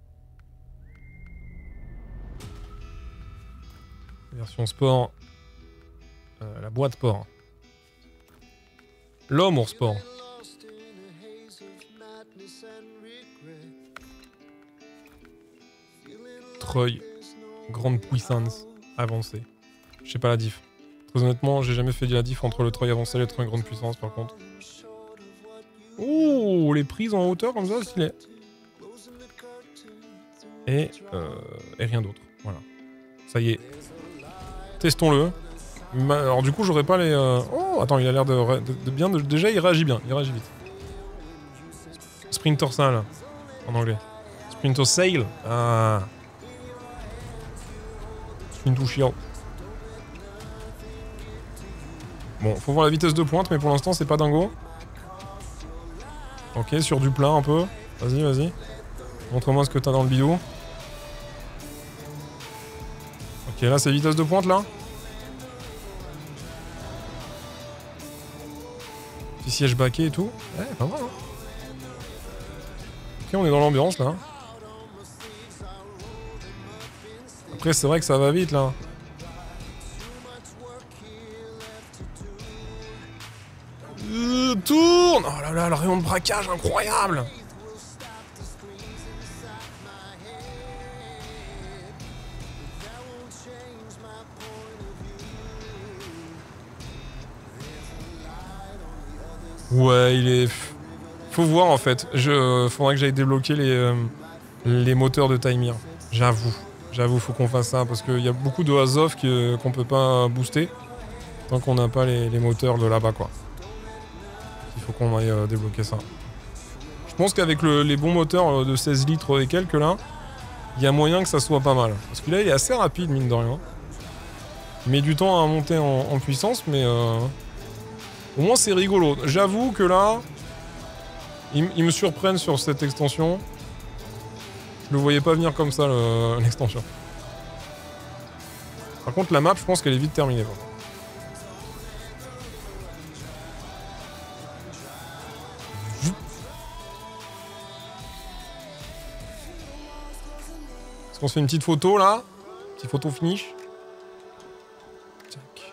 Version sport. Euh, la boîte sport. L'homme au sport. Treuil. Grande puissance. Avancée. Je sais pas la diff. Très honnêtement, j'ai jamais fait de la diff entre le treuil avancé et le treuil grande puissance par contre. Ouh, les prises en hauteur comme ça, stylé. Et, euh, et rien d'autre. Voilà. Ça y est. Testons-le. Alors du coup, j'aurais pas les... Euh... Oh, attends, il a l'air de, de, de bien... De... Déjà, il réagit bien. Il réagit vite. Sprinter Sail, en anglais. Sprinter Sail. Ah. Sprinter Shield. Bon, faut voir la vitesse de pointe, mais pour l'instant, c'est pas dingo. Ok, sur du plat un peu. Vas-y, vas-y. Montre-moi ce que t'as dans le bidou. Ok, là, c'est vitesse de pointe, là. Petit siège baquet et tout. Ouais, pas mal, hein. Ok, on est dans l'ambiance, là. Après, c'est vrai que ça va vite, là. Euh, tourne! Oh là là, le rayon de braquage incroyable! Ouais, il est... Faut voir en fait. Je... Faudrait que j'aille débloquer les, euh, les moteurs de Taimir. J'avoue. J'avoue, faut qu'on fasse ça parce qu'il y a beaucoup de Azov qu'on qu peut pas booster tant qu'on n'a pas les, les moteurs de là-bas, quoi. Il faut qu'on aille euh, débloquer ça. Je pense qu'avec le, les bons moteurs de seize litres et quelques là, il y a moyen que ça soit pas mal. Parce que là, il est assez rapide, mine de rien. Il met du temps à monter en, en puissance, mais euh, au moins c'est rigolo. J'avoue que là, ils, ils me surprennent sur cette extension. Je le voyais pas venir comme ça, l'extension. Par contre, la map, je pense qu'elle est vite terminée. Bon. Est-ce qu'on se fait une petite photo, là? Petite photo finish. Tac.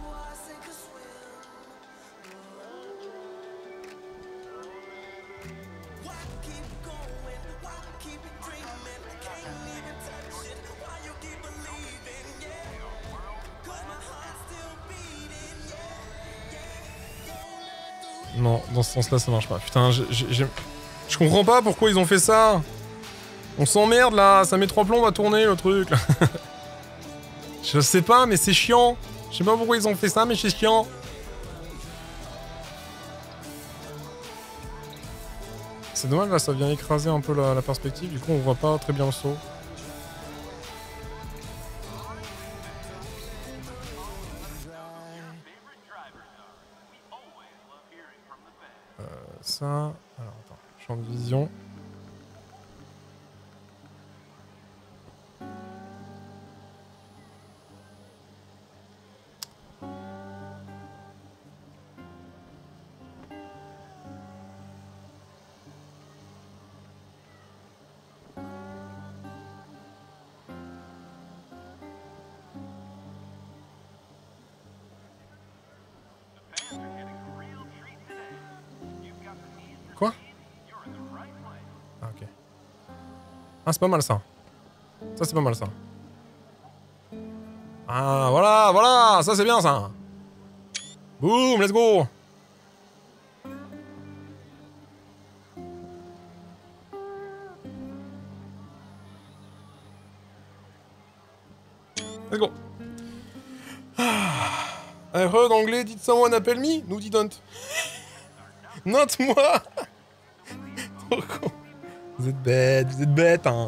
Non, dans ce sens-là, ça marche pas. Putain, j'ai... Je comprends pas pourquoi ils ont fait ça. On s'emmerde, là. Ça met trois plombs à tourner, le truc, là. Je sais pas, mais c'est chiant. Je sais pas pourquoi ils ont fait ça, mais c'est chiant. C'est dommage, là, ça vient écraser un peu la, la perspective. Du coup, on voit pas très bien le saut. Euh, ça... Alors, attends. Champ de vision. Quoi? Ah, ok. Ah, c'est pas mal ça. Ça, c'est pas mal ça. Ah, voilà, voilà, ça c'est bien ça. Boum, let's go. Let's go. Ah. I heard anglais, did someone appelle me? No, didn't. Not moi. Trop con. Vous êtes bêtes, vous êtes bêtes, hein.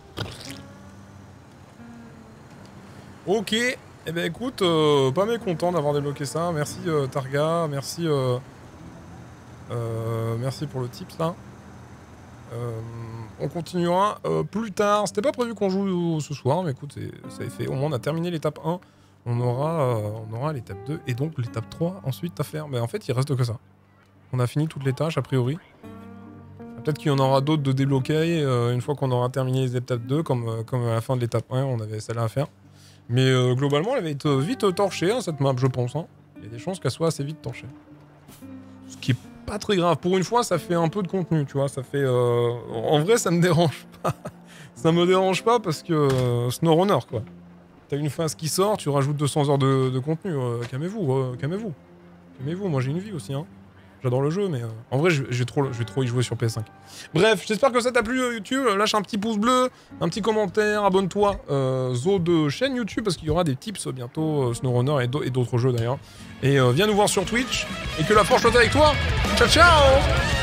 Ok. Eh ben écoute, euh, pas mécontent d'avoir débloqué ça. Merci euh, Targa, merci euh, euh, merci pour le tips là. Euh, on continuera euh, plus tard. C'était pas prévu qu'on joue ce soir, mais écoute, ça est fait. Au moins on a terminé l'étape un. On aura, euh, on aura l'étape deux et donc l'étape trois ensuite à faire. Mais en fait, il reste que ça. On a fini toutes les tâches a priori. Peut-être qu'il y en aura d'autres de débloquer euh, une fois qu'on aura terminé les étapes deux, comme, euh, comme à la fin de l'étape un, on avait celle-là à faire. Mais euh, globalement, elle va être vite torchée, hein, cette map, je pense. Hein. Il y a des chances qu'elle soit assez vite torchée. Ce qui est pas très grave. Pour une fois, ça fait un peu de contenu, tu vois. Ça fait... Euh... En vrai, ça me dérange pas. Ça me dérange pas parce que... Euh, SnowRunner, quoi. T'as une phase qui sort, tu rajoutes deux cents heures de, de contenu. Euh, calmez-vous, euh, calmez-vous. Calmez-vous, moi j'ai une vie aussi, hein. J'adore le jeu, mais euh, en vrai, je, je, vais trop, je vais trop y jouer sur P S cinq. Bref, j'espère que ça t'a plu, YouTube. Lâche un petit pouce bleu, un petit commentaire, abonne-toi, euh, Zo de chaîne YouTube, parce qu'il y aura des tips bientôt, euh, SnowRunner et d'autres jeux d'ailleurs. Et euh, viens nous voir sur Twitch, et que la force soit avec toi. Ciao, ciao!